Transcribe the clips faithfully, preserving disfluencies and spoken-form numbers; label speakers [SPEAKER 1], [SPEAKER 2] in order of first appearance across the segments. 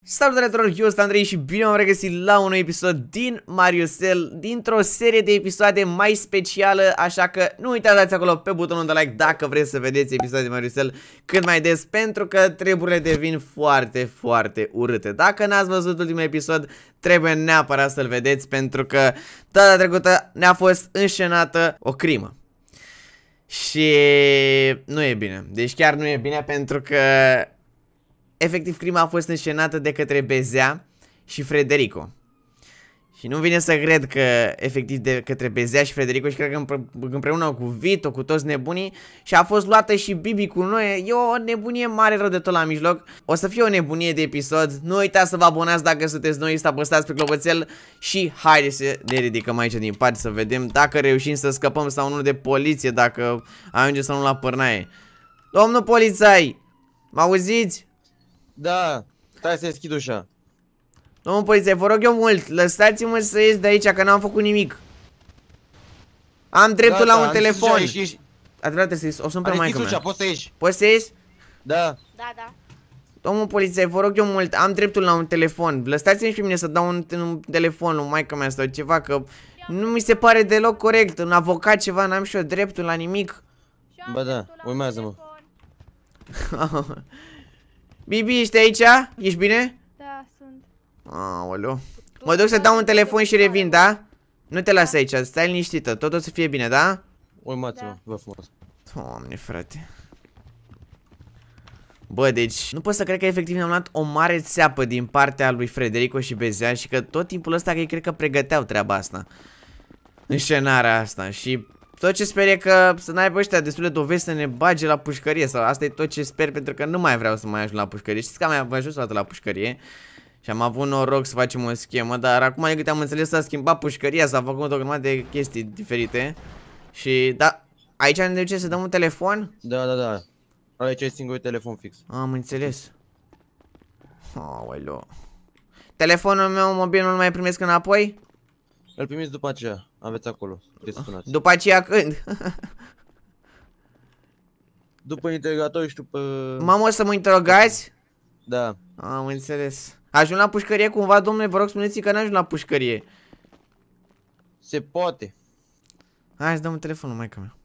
[SPEAKER 1] Salutare tuturor, eu sunt Andrei și bine am regăsit la un nou episod din Mariusel, dintr-o serie de episoade mai specială, așa că nu uitați, dați acolo pe butonul de like dacă vreți să vedeți episoade de Mariusel cât mai des, pentru că treburile devin foarte, foarte urâte. Dacă n-ați văzut ultimul episod, trebuie neapărat să-l vedeți, pentru că data trecută ne-a fost înșenată o crimă. Și nu e bine, deci chiar nu e bine, pentru că efectiv, crima a fost înșenată de către Bezea și Frederico. Și nu vine să cred că efectiv de către Bezea și Frederico, și cred că împre împreună cu Vito, cu toți nebunii, și a fost luată și Bibi cu noi. E o nebunie mare rău de tot la mijloc. O să fie o nebunie de episod. Nu uitați să vă abonați dacă sunteți noi, să apăsați pe clopoțel și haideți să ne ridicăm aici din pat să vedem dacă reușim să scăpăm sau nu de poliție, dacă ajungem sau nu la pârnaie. Domnul polițai, mă auziți?
[SPEAKER 2] Da, stai să deschid ușa.
[SPEAKER 1] Domnul polițai, vă rog eu mult, lăsați-mă să ies de aici, că n-am făcut nimic. Am dreptul
[SPEAKER 2] Gata,
[SPEAKER 1] la un telefon.
[SPEAKER 2] Ieși, ieși.
[SPEAKER 1] Adevărat, să ies, o sun pe maică mea.
[SPEAKER 2] Poți să ieși.
[SPEAKER 1] Poți să ies?
[SPEAKER 2] Da.
[SPEAKER 3] Da, da.
[SPEAKER 1] Domnul polițai, vă rog eu mult, am dreptul la un telefon. Lăsați-mi și pe mine să dau un, un telefon lui maică mea sau ceva, că nu mi se pare deloc corect. Un avocat ceva, n-am și eu dreptul la nimic.
[SPEAKER 2] Ba da, urmează-mă.
[SPEAKER 1] Bibi, ești aici? Ești bine?
[SPEAKER 3] Da, sunt.
[SPEAKER 1] Aoleu. Mă duc să dau un telefon și revin, da? Nu te las aici, stai liniștită, tot o să fie bine, da?
[SPEAKER 2] Urmați-mă,
[SPEAKER 3] Da.
[SPEAKER 2] vă frumos.
[SPEAKER 1] Doamne, frate. Bă, deci, nu pot să cred că efectiv ne-am luat o mare țeapă din partea lui Frederico și Bezea și că tot timpul ăsta că ei cred că pregăteau treaba asta. Înșenarea asta și tot ce sper e că să n-aibă ăștia destule dovezi să ne bage la pușcărie, sau asta e tot ce sper, pentru că nu mai vreau să mai ajung la pușcărie. Știți că am ajuns o dată la pușcărie și am avut noroc să facem o schemă, dar acum de câte am înțeles s-a schimbat pușcăria, s-a făcut o grămadă de chestii diferite. Și da, aici ne duce să dăm un telefon?
[SPEAKER 2] Da, da, da. Aici e singurul telefon fix.
[SPEAKER 1] Am înțeles. Aoleu. Telefonul meu mobil nu-l mai primesc înapoi?
[SPEAKER 2] Îl primiți după aceea, aveți acolo. Puteți să sunați.
[SPEAKER 1] După aceea când?
[SPEAKER 2] După integrator și după...
[SPEAKER 1] Mamă, o să mă interogați?
[SPEAKER 2] Da.
[SPEAKER 1] Am înțeles. Ajung la pușcărie cumva, domnule, vă rog spuneți că n-ajung la pușcărie.
[SPEAKER 2] Se poate.
[SPEAKER 1] Hai să dăm un telefonul, maică mea.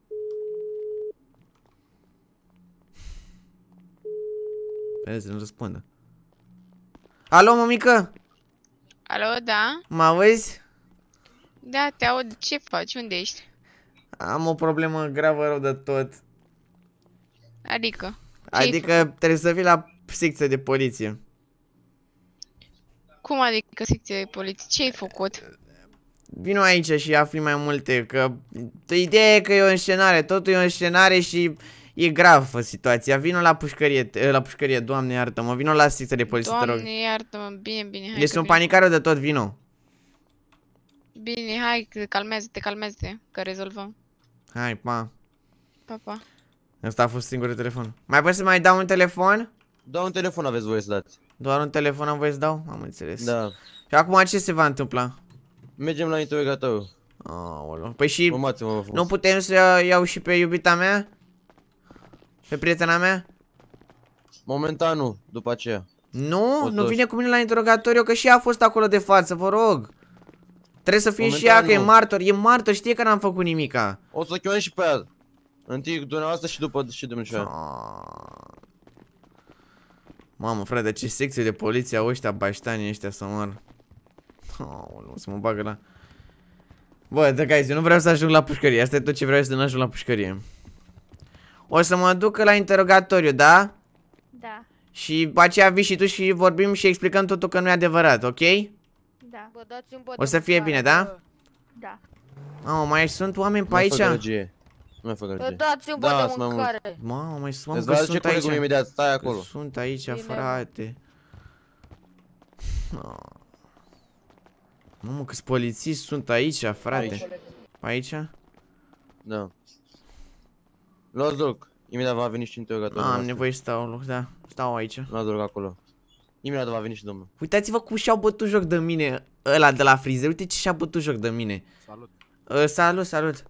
[SPEAKER 1] Vezi, nu răspundă. Alo, mămică?
[SPEAKER 4] Alo, da?
[SPEAKER 1] Mă auzi?
[SPEAKER 4] Da, te aud. Ce faci? Unde ești?
[SPEAKER 1] Am o problemă gravă rău de tot.
[SPEAKER 4] Adică?
[SPEAKER 1] Adică trebuie să vii la secția de poliție.
[SPEAKER 4] Cum adică secție de poliție? Ce-ai făcut?
[SPEAKER 1] Vino aici și afli mai multe, că ideea e că e o înșenare, totul e o înșenare și e gravă situația. Vino la pușcărie, la pușcărie, Doamne iartă-mă, vino la secția de poliție, te rog.
[SPEAKER 4] Doamne, iartă-mă, bine, bine, hai.
[SPEAKER 1] Ești
[SPEAKER 4] că
[SPEAKER 1] un
[SPEAKER 4] vin.
[SPEAKER 1] panicar de tot, vino.
[SPEAKER 4] Bine, hai, că calmează-te, calmează-te, că rezolvăm.
[SPEAKER 1] Hai, pa.
[SPEAKER 4] Pa, pa.
[SPEAKER 1] Ăsta a fost singurul telefon. Mai poți să mai dau un telefon?
[SPEAKER 2] Da, un telefon aveți voie să dați.
[SPEAKER 1] Doar un telefon am voie să dau? Am înțeles.
[SPEAKER 2] Da.
[SPEAKER 1] Și acum ce se va întâmpla?
[SPEAKER 2] Mergem la integrator.
[SPEAKER 1] Aoleu. Păi și
[SPEAKER 2] Urmați-mă, vă frumos.
[SPEAKER 1] nu putem să iau și pe iubita mea? Pe prietena mea?
[SPEAKER 2] Momentan nu, după aceea.
[SPEAKER 1] Nu,
[SPEAKER 2] O
[SPEAKER 1] nu
[SPEAKER 2] să-
[SPEAKER 1] vine cu mine la interogatoriu, că și ea a fost acolo de față, vă rog. Trebuie să fie și
[SPEAKER 2] Momentan
[SPEAKER 1] ea, că e
[SPEAKER 2] nu.
[SPEAKER 1] martor, e martor, știe că n-am făcut nimica.
[SPEAKER 2] O să chemăm și pe ea. Întâi dumneavoastră și după și domnișoara.
[SPEAKER 1] Ah. Mamă, frate, ce secție de poliție au ăștia baștanii ăștia să mor. Aoleu, să mă bagă la... Bă, da, guys, eu nu vreau să ajung la pușcărie, asta e tot ce vreau, să nu ajung la pușcărie. O să mă duc la interogatoriu, da?
[SPEAKER 3] Da,
[SPEAKER 1] Și după aceea vii și tu și vorbim și explicăm totul că nu e adevărat, ok?
[SPEAKER 3] da.
[SPEAKER 5] Bă, dați un
[SPEAKER 1] O să fie bine, da?
[SPEAKER 3] Da.
[SPEAKER 1] Mamă, mai sunt oameni pe
[SPEAKER 2] Nu mai fă
[SPEAKER 1] aici?
[SPEAKER 2] gălăgie. Nu mai fă
[SPEAKER 5] Bă,
[SPEAKER 2] gălăgie.
[SPEAKER 5] dați un bă
[SPEAKER 2] Da,
[SPEAKER 5] de
[SPEAKER 2] sunt mai mult.
[SPEAKER 5] mâncare.
[SPEAKER 1] Mamă, mai sunt, mamă,
[SPEAKER 2] Îți
[SPEAKER 1] că
[SPEAKER 2] va aduce
[SPEAKER 1] sunt
[SPEAKER 2] colegul
[SPEAKER 1] aici.
[SPEAKER 2] imediat, stai
[SPEAKER 1] Că
[SPEAKER 2] acolo.
[SPEAKER 1] sunt aici,
[SPEAKER 5] Bine, mă.
[SPEAKER 1] frate. Mamă, câți polițiști sunt aici, frate.
[SPEAKER 2] Aici.
[SPEAKER 1] Aici?
[SPEAKER 2] Da. Luați loc. Imediat va veni și interogatorul
[SPEAKER 1] Am
[SPEAKER 2] nostru.
[SPEAKER 1] nevoie să stau loc, da. Stau aici.
[SPEAKER 2] Luați loc acolo. Imediat va veni și domnul.
[SPEAKER 1] Uitați-vă cum și-au bătut joc de mine ăla de la frizer. Uite ce și-a bătut joc de mine.
[SPEAKER 6] Salut.
[SPEAKER 1] Uh, salut, salut.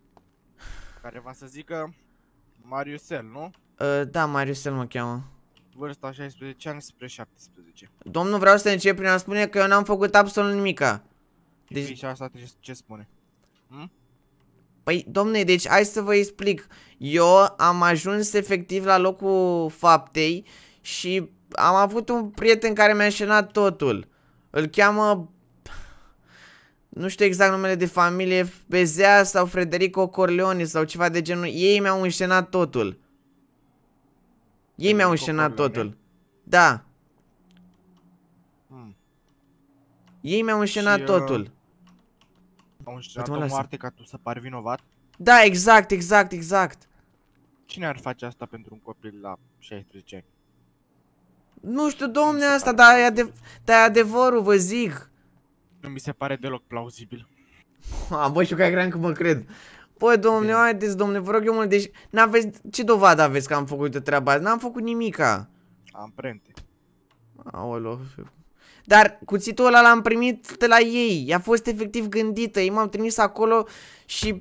[SPEAKER 6] Care va să zică Mariusel, nu?
[SPEAKER 1] Uh, da, Mariusel mă cheamă.
[SPEAKER 2] Vârsta șaisprezece ani spre șaptesprezece.
[SPEAKER 1] Domnul, vreau să încep prin a spune că eu n-am făcut absolut nimica.
[SPEAKER 2] Deci...
[SPEAKER 1] Deci-
[SPEAKER 2] Și asta ce, ce spune? Hm?
[SPEAKER 1] Păi, domne, deci hai să vă explic. Eu am ajuns efectiv la locul faptei și am avut un prieten care mi-a înșenat totul. Îl cheamă... Nu știu exact numele de familie, Bezea sau Frederico Corleone sau ceva de genul. Ei mi-au înșenat totul. Ei mi-au
[SPEAKER 2] Federico
[SPEAKER 1] înșenat
[SPEAKER 2] Corleone?
[SPEAKER 1] totul. Da.
[SPEAKER 2] Hmm.
[SPEAKER 1] Ei mi-au înșenat
[SPEAKER 2] Și, uh,
[SPEAKER 1] totul.
[SPEAKER 2] Au înșelat
[SPEAKER 1] Uite-mă,
[SPEAKER 2] o
[SPEAKER 1] lasă.
[SPEAKER 2] moarte ca tu să pari vinovat?
[SPEAKER 1] Da, exact, exact, exact.
[SPEAKER 2] Cine ar face asta pentru un copil la șaisprezece ani?
[SPEAKER 1] Nu știu, domne,
[SPEAKER 2] Mi se
[SPEAKER 1] asta,
[SPEAKER 2] pare
[SPEAKER 1] dar e, adev dar e adevărul, vă zic.
[SPEAKER 2] Nu mi se pare deloc plauzibil.
[SPEAKER 1] A, bă, știu că cream că mă cred. Bă, domne,
[SPEAKER 2] Bine.
[SPEAKER 1] haideți, domne, vă rog eu mult, deci n-aveți, ce dovadă aveți că am făcut treaba asta? N-am făcut nimica.
[SPEAKER 2] Amprente.
[SPEAKER 1] Aolo. Dar cuțitul ăla l-am primit de la ei, a fost efectiv gândită, ei m-am trimis acolo și...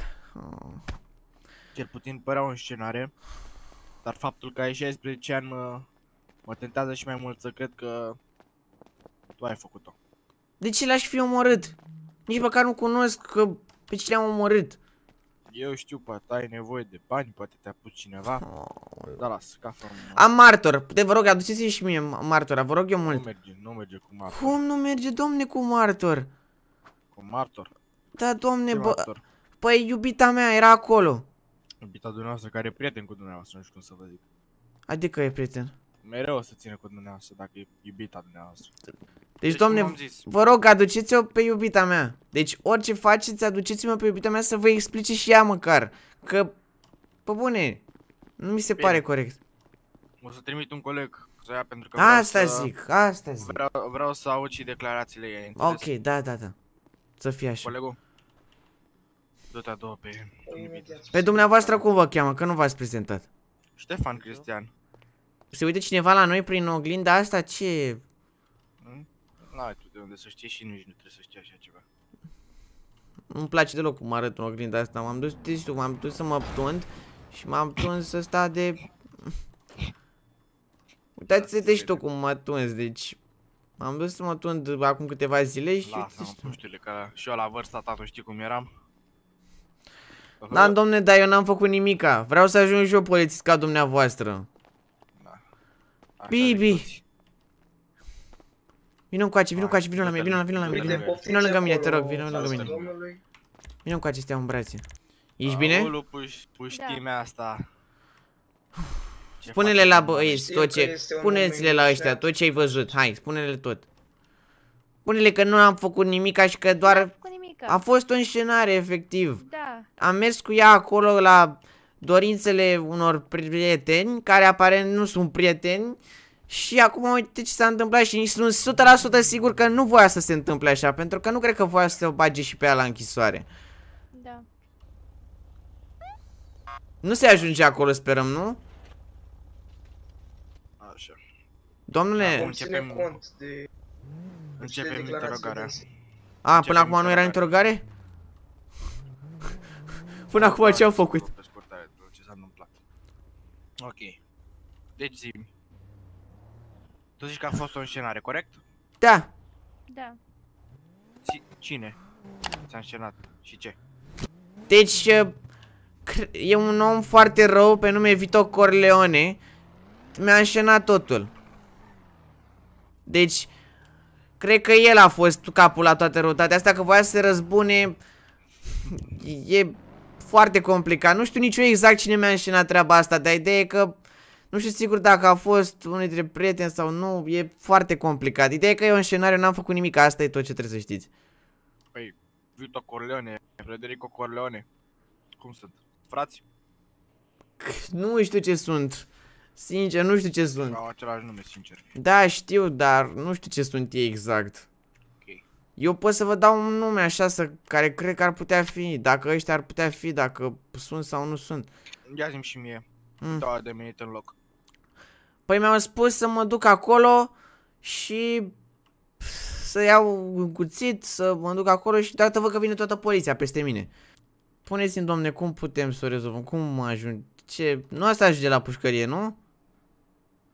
[SPEAKER 2] Cel puțin părea o înscenare. Dar faptul că ai șaisprezece ani mă, mă tentează și mai mult să cred că tu ai făcut-o.
[SPEAKER 1] De ce l-aș fi omorât? Nici măcar nu cunosc că pe cine am omorât.
[SPEAKER 2] Eu știu, poate ai nevoie de bani, poate te-a pus cineva. Da, las, ca fără.
[SPEAKER 1] Am martor, de vă rog, aduceți-mi și mie martora, vă rog eu
[SPEAKER 2] Nu
[SPEAKER 1] mult.
[SPEAKER 2] merge, nu merge cu martor.
[SPEAKER 1] Cum nu merge, domne, cu martor?
[SPEAKER 2] Cu martor?
[SPEAKER 1] Da, domne,
[SPEAKER 2] Ce
[SPEAKER 1] bă,
[SPEAKER 2] martor?
[SPEAKER 1] păi iubita mea era acolo.
[SPEAKER 2] Iubita dumneavoastră care e prieten cu dumneavoastră, nu știu cum să vă zic.
[SPEAKER 1] Adică e prieten.
[SPEAKER 2] Mereu o să ține cu dumneavoastră dacă e iubita dumneavoastră.
[SPEAKER 1] Deci,
[SPEAKER 2] Deci, cum
[SPEAKER 1] domne,
[SPEAKER 2] am zis.
[SPEAKER 1] vă rog, aduceți-o pe iubita mea. Deci, orice faceți, aduceți-mă pe iubita mea să vă explice și ea măcar. Că, pe bune, nu mi se
[SPEAKER 2] Bine.
[SPEAKER 1] pare corect.
[SPEAKER 2] O să trimit un coleg să ia pentru că vreau
[SPEAKER 1] Asta
[SPEAKER 2] să,
[SPEAKER 1] zic, asta zic.
[SPEAKER 2] Vreau, vreau să aud și declarațiile ei. înțeles?
[SPEAKER 1] Ok, da, da, da. Să fie așa.
[SPEAKER 2] Colegul? Du-te a doua pe iubita.
[SPEAKER 1] Pe dumneavoastră cum vă cheamă? Că nu v-ați prezentat.
[SPEAKER 2] Ștefan Cristian.
[SPEAKER 1] Se uită cineva la noi prin oglinda asta? Ce?
[SPEAKER 2] Hm? N-ai tu de unde să știi și nici nu trebuie să știi așa ceva.
[SPEAKER 1] Nu-mi place deloc cum arăt în oglinda asta. M-am dus, știu, m-am dus să mă tund și m-am tuns ăsta de... Uitați-te și tu cum mă tunzi, deci... M-am dus să mă tund acum câteva zile și...
[SPEAKER 2] Lasă-mă, puștile, că și eu la vârsta ta, tu știi cum eram?
[SPEAKER 1] Da, domne, dar eu n-am făcut nimica. Vreau să ajung și eu polițist ca dumneavoastră.
[SPEAKER 2] Așa
[SPEAKER 1] Bibi.
[SPEAKER 2] de toți.
[SPEAKER 1] Vină încoace, vină
[SPEAKER 2] Hai,
[SPEAKER 1] încoace, vină la mine, vină la vină la mine.
[SPEAKER 2] Uite,
[SPEAKER 1] Vină,
[SPEAKER 2] poftiți
[SPEAKER 1] vină lângă mine, te
[SPEAKER 5] acolo,
[SPEAKER 1] rog, vină lângă mine.
[SPEAKER 5] domnului.
[SPEAKER 1] Vină încoace, stea în brațe. Ești bine?
[SPEAKER 2] Aoleu, puș, puștimea asta. Ce
[SPEAKER 1] Spune-le
[SPEAKER 2] faci,
[SPEAKER 1] la
[SPEAKER 2] mă?
[SPEAKER 1] băieți
[SPEAKER 5] Știu
[SPEAKER 1] tot
[SPEAKER 5] că
[SPEAKER 1] ce...
[SPEAKER 5] este un
[SPEAKER 1] Spuneți-le
[SPEAKER 5] moment
[SPEAKER 1] la ăștia
[SPEAKER 5] deștept.
[SPEAKER 1] tot ce ai văzut. Hai, spune-le tot. Spune-le că nu am făcut nimica și că doar...
[SPEAKER 3] Cu nimica.
[SPEAKER 1] A fost o înșenare, efectiv.
[SPEAKER 3] Da.
[SPEAKER 1] Am mers cu ea acolo la dorințele unor prieteni, care aparent nu sunt prieteni. Și acum uite ce s-a întâmplat și sunt o sută la sută sigur că nu voia să se întâmple așa, pentru că nu cred că voia să o bage și pe ea la închisoare.
[SPEAKER 3] Da.
[SPEAKER 1] Nu se ajunge acolo, sperăm, nu?
[SPEAKER 2] Așa.
[SPEAKER 1] Domnule...
[SPEAKER 2] Acum
[SPEAKER 5] Ține
[SPEAKER 2] începem-
[SPEAKER 5] cont de
[SPEAKER 2] Începem
[SPEAKER 5] de declarațiile
[SPEAKER 2] interogarea.
[SPEAKER 5] dânsei.
[SPEAKER 1] A, până
[SPEAKER 2] începem
[SPEAKER 1] acum nu era interogare? Până acum ce au făcut?
[SPEAKER 2] Pe scurtare, ce s-a întâmplat. Ok. Deci zi-mi. Tu zici că a fost o înșenare, corect?
[SPEAKER 1] Da.
[SPEAKER 3] Da.
[SPEAKER 2] Ți- Cine ți-a înșenat și ce?
[SPEAKER 1] Deci, uh, cre- e un om foarte rău pe nume Vito Corleone. Mi-a înșenat totul. Deci, cred că el a fost capul la toate răutatea asta, că voia să se răzbune. E foarte complicat. Nu știu nici eu exact cine mi-a înșenat treaba asta, dar ideea e că nu știu sigur dacă a fost unul dintre prieteni sau nu. E foarte complicat. Ideea e că e o înșenare, eu n-am făcut nimic, asta e tot ce trebuie să știți.
[SPEAKER 2] Păi, Vito Corleone, Federico Corleone. Cum sunt? Frați?
[SPEAKER 1] Nu știu ce sunt. Sincer, nu știu ce sunt.
[SPEAKER 2] Au același nume, sincer.
[SPEAKER 1] Da, știu, dar nu știu ce sunt ei exact.
[SPEAKER 2] Ok.
[SPEAKER 1] Eu pot să vă dau un nume așa să, care cred că ar putea fi. Dacă ăștia ar putea fi, dacă sunt sau nu sunt.
[SPEAKER 2] Ia zi-mi și mie.
[SPEAKER 1] Mm.
[SPEAKER 2] Da, de venit în loc.
[SPEAKER 1] Păi mi-au spus să mă duc acolo și să iau un cuțit, să mă duc acolo și deodată văd că vine toată poliția peste mine. Puneți-mi, domne, cum putem să o rezolvăm? Cum ajung? Ce? Nu asta ajunge la pușcărie, nu?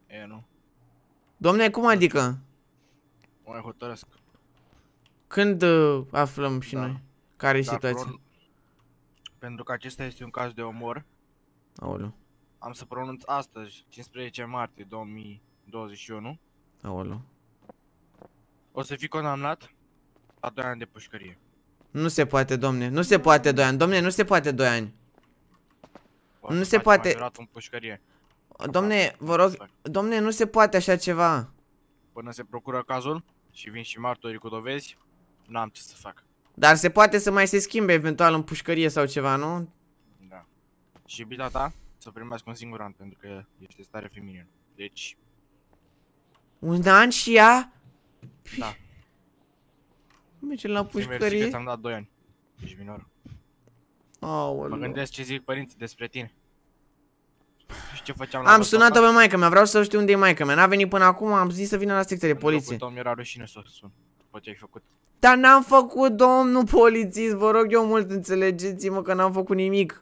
[SPEAKER 2] E, nu.
[SPEAKER 1] Domne, cum adică?
[SPEAKER 2] O mai hotărăsc.
[SPEAKER 1] Când uh, aflăm și
[SPEAKER 2] Da.
[SPEAKER 1] noi? Care e
[SPEAKER 2] Dar
[SPEAKER 1] situația?
[SPEAKER 2] pron- Pentru că acesta este un caz de omor,
[SPEAKER 1] Aoleu,
[SPEAKER 2] am să pronunț astăzi, cincisprezece martie două mii douăzeci și unu,
[SPEAKER 1] aoleu.
[SPEAKER 2] o să fii condamnat la doi ani de pușcărie.
[SPEAKER 1] Nu se poate, domne, nu se poate doi ani, domne, nu se poate doi ani.
[SPEAKER 2] O
[SPEAKER 1] Nu
[SPEAKER 2] să
[SPEAKER 1] se
[SPEAKER 2] faci
[SPEAKER 1] poate.
[SPEAKER 2] majoratul în pușcărie.
[SPEAKER 1] Domne, vă
[SPEAKER 2] O
[SPEAKER 1] rog,
[SPEAKER 2] să fac.
[SPEAKER 1] domne, nu se poate așa ceva.
[SPEAKER 2] Până se procură cazul și vin și martorii cu dovezi, n-am ce să fac.
[SPEAKER 1] Dar se poate să mai se schimbe eventual în pușcărie sau ceva, nu?
[SPEAKER 2] Da. Și iubita ta să primească un singur an, pentru că este stare feminină. Deci,
[SPEAKER 1] Un an și ea?
[SPEAKER 2] da.
[SPEAKER 1] Merge la
[SPEAKER 2] Ți mersi că
[SPEAKER 1] pușcărie?
[SPEAKER 2] ți-am dat doi ani. Ești minor. Mă
[SPEAKER 1] Aoleu.
[SPEAKER 2] gândesc ce zic părinții despre tine. Și ce făceam la
[SPEAKER 1] Am
[SPEAKER 2] vârsta
[SPEAKER 1] sunat-o
[SPEAKER 2] ta?
[SPEAKER 1] pe maică mea, vreau să știu unde e maică mea. N-a venit până acum, am zis să vină la secția de
[SPEAKER 2] În locul
[SPEAKER 1] poliție.
[SPEAKER 2] tău mi-era rușine să sun. După ce ai făcut.
[SPEAKER 1] Dar n-am făcut, domnul polițist, vă rog eu mult, înțelegeți-mă că n-am făcut nimic.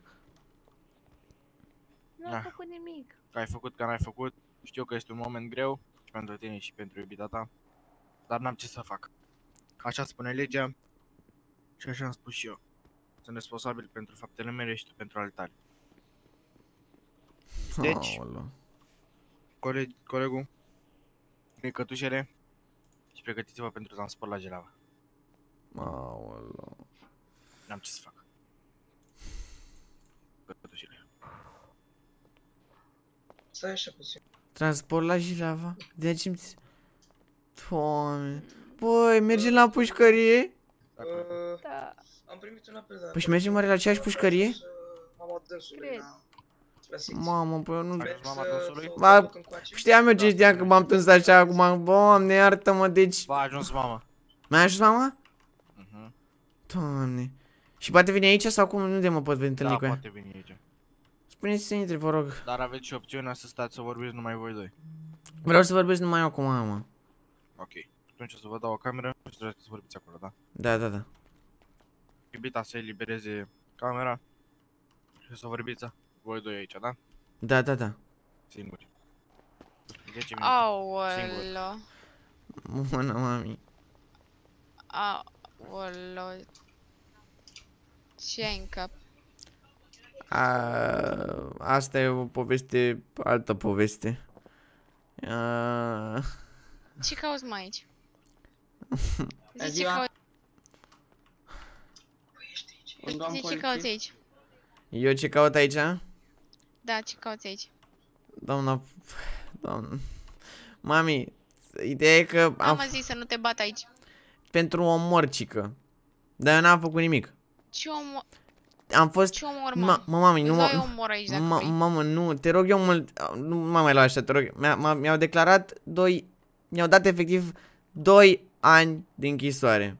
[SPEAKER 3] Nu
[SPEAKER 2] Ah.
[SPEAKER 3] am făcut nimic.
[SPEAKER 2] Că ai făcut, că n-ai făcut. Știu că este un moment greu și pentru tine și pentru iubita ta. Dar n-am ce să fac. Așa spune legea. Și așa am spus și eu. Sunt responsabil pentru faptele mele și tu pentru ale tale. Deci,
[SPEAKER 1] Aoleu.
[SPEAKER 2] colegi, colegul, pune cătușele și pregătiți-vă pentru transport la Gelava.
[SPEAKER 1] Aoleu.
[SPEAKER 2] N-am ce să fac. Cătușele.
[SPEAKER 5] Stai așa puțin.
[SPEAKER 1] Transport la Jilava? De ce mi Doamne. Băi, mergem la pușcărie?
[SPEAKER 5] Uh,
[SPEAKER 3] Da.
[SPEAKER 5] am primit un apel de la...
[SPEAKER 1] Păi și mergem oare la aceeași pușcărie?
[SPEAKER 5] Mama dânsului
[SPEAKER 3] Cred.
[SPEAKER 5] la... la secție.
[SPEAKER 1] Mamă, băi, eu nu...
[SPEAKER 2] Ai dus mama dânsului?
[SPEAKER 1] Ba, Știam eu ce știam că m-am tuns așa acum. Doamne, iartă-mă, deci...
[SPEAKER 2] V-a ajuns mama.
[SPEAKER 1] Mi-a ajuns mama?
[SPEAKER 2] Mhm.
[SPEAKER 1] Doamne. Și poate veni aici sau cum? Nu de mă pot întâlni
[SPEAKER 2] Da,
[SPEAKER 1] cu ea.
[SPEAKER 2] poate veni aici.
[SPEAKER 1] Spuneți să intre, vă rog.
[SPEAKER 2] Dar aveți și opțiunea să stați să vorbiți numai voi doi.
[SPEAKER 1] Vreau să vorbesc numai eu cu mama.
[SPEAKER 2] Ok. Atunci o să vă dau o cameră și trebuie să vorbiți acolo, da?
[SPEAKER 1] Da, da, da.
[SPEAKER 2] Iubita să elibereze camera și o să vorbiți voi doi aici, da?
[SPEAKER 1] Da, da, da.
[SPEAKER 2] Singuri. zece minute.
[SPEAKER 4] Aoleo.
[SPEAKER 1] Bună, mami.
[SPEAKER 4] Aoleo. Ce ai în cap?
[SPEAKER 1] A, asta e o poveste, altă poveste. A,
[SPEAKER 4] Ce cauți mai aici?
[SPEAKER 6] Bună
[SPEAKER 4] Zi ce
[SPEAKER 6] ziua.
[SPEAKER 4] cauți,
[SPEAKER 6] Un domn
[SPEAKER 4] zi ce
[SPEAKER 6] polițist.
[SPEAKER 4] cauți aici?
[SPEAKER 1] eu ce caut aici?
[SPEAKER 4] Da, ce cauți aici?
[SPEAKER 1] Doamna... Doamna... Mami, ideea e că am
[SPEAKER 4] Am zis să nu te bat aici.
[SPEAKER 1] pentru o morcică. Dar eu n-am făcut nimic.
[SPEAKER 4] Ce om,
[SPEAKER 1] Am fost...
[SPEAKER 4] ce omor,
[SPEAKER 1] Ma,
[SPEAKER 4] mă?
[SPEAKER 1] mă, mami, nu
[SPEAKER 4] Îți
[SPEAKER 1] mă...
[SPEAKER 4] dau eu omor aici dacă
[SPEAKER 1] Ma,
[SPEAKER 4] vrei.
[SPEAKER 1] mamă, nu, te rog eu mult, nu mă mai lua așa, te rog. Mi-a- m-a- Mi-au declarat doi, mi-au dat efectiv doi ani de închisoare.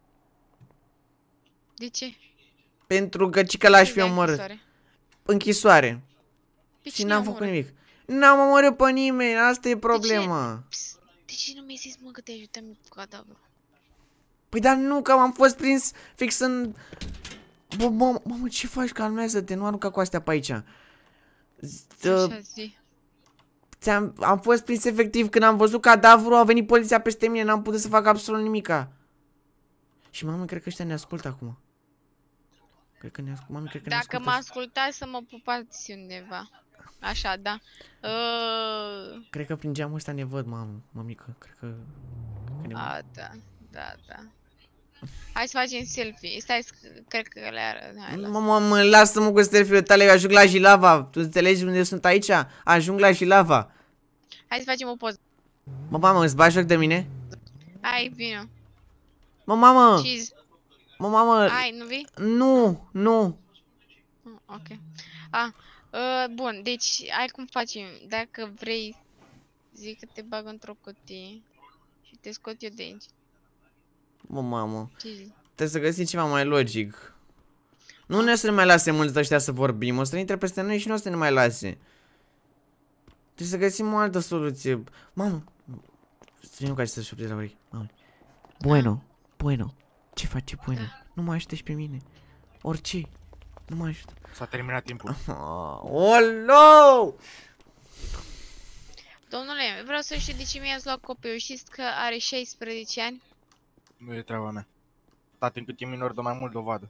[SPEAKER 4] De ce?
[SPEAKER 1] Pentru că cică l-aș fi
[SPEAKER 4] De
[SPEAKER 1] omorât.
[SPEAKER 4] închisoare.
[SPEAKER 1] Închisoare.
[SPEAKER 4] Pe
[SPEAKER 1] Și
[SPEAKER 4] cine
[SPEAKER 1] n-am
[SPEAKER 4] ai
[SPEAKER 1] făcut
[SPEAKER 4] omorât?
[SPEAKER 1] nimic. N-am omorât pe nimeni, asta e problema.
[SPEAKER 4] Psst, de ce nu mi-ai zis, mă, că te ajutam eu cu cadavru?
[SPEAKER 1] Păi dar nu, că am fost prins fix în... Bă, mamă, mamă, ce faci? Calmează-te, nu arunca cu astea pe aici. Z-
[SPEAKER 4] Așa zi.
[SPEAKER 1] Ți-am, am fost prins efectiv când am văzut cadavru, a venit poliția peste mine, n-am putut să fac absolut nimica. Și mami, cred că ăștia ne ascultă acum. Cred că ne ascultă, mami, cred că ne
[SPEAKER 4] Dacă
[SPEAKER 1] ascultă.
[SPEAKER 4] mă ascultați să mă pupați undeva. Așa, da. Uh,
[SPEAKER 1] Cred că prin geamul ăsta ne văd, mamă, mămică, cred că... că ne văd.
[SPEAKER 4] a, da, da, da. Hai să facem selfie. Stai, să- cred că le arăt. Hai, lasă.
[SPEAKER 1] Mă, mă, lasă-mă cu selfie-ul tale, eu ajung la Jilava. Tu înțelegi unde sunt aici? Ajung la Jilava.
[SPEAKER 4] Hai să facem o poză.
[SPEAKER 1] Mă, mamă, îți bagi joc de mine?
[SPEAKER 4] Hai, vină.
[SPEAKER 1] Mă, mamă,
[SPEAKER 4] Cheese.
[SPEAKER 1] mă, mamă,
[SPEAKER 4] Hai, nu vii?
[SPEAKER 1] nu, nu.
[SPEAKER 4] Mm, ok. A, uh, bun, deci, hai cum facem. Dacă vrei, zic că te bag într-o cutie și te scot eu de aici.
[SPEAKER 1] Mă, mamă,
[SPEAKER 4] Ce zici?
[SPEAKER 1] trebuie să găsim ceva mai logic. Nu ne o să ne mai lase mulți ăștia să vorbim, o să intre peste noi și nu o să ne mai lase. Trebuie să găsim o altă soluție. Mamă, să venim ca să șoptezi la urechi. Mamă. Bueno, bueno, ce face Bueno? Nu mă ajută și pe mine. Orice, nu mă ajută.
[SPEAKER 2] S-a terminat timpul.
[SPEAKER 1] Oh, no!
[SPEAKER 4] Domnule, vreau să știu de ce mi-ați luat copilul. Știți că are șaisprezece ani?
[SPEAKER 2] Nu e treaba mea. Tati, cât e minor, dă mai mult dovadă.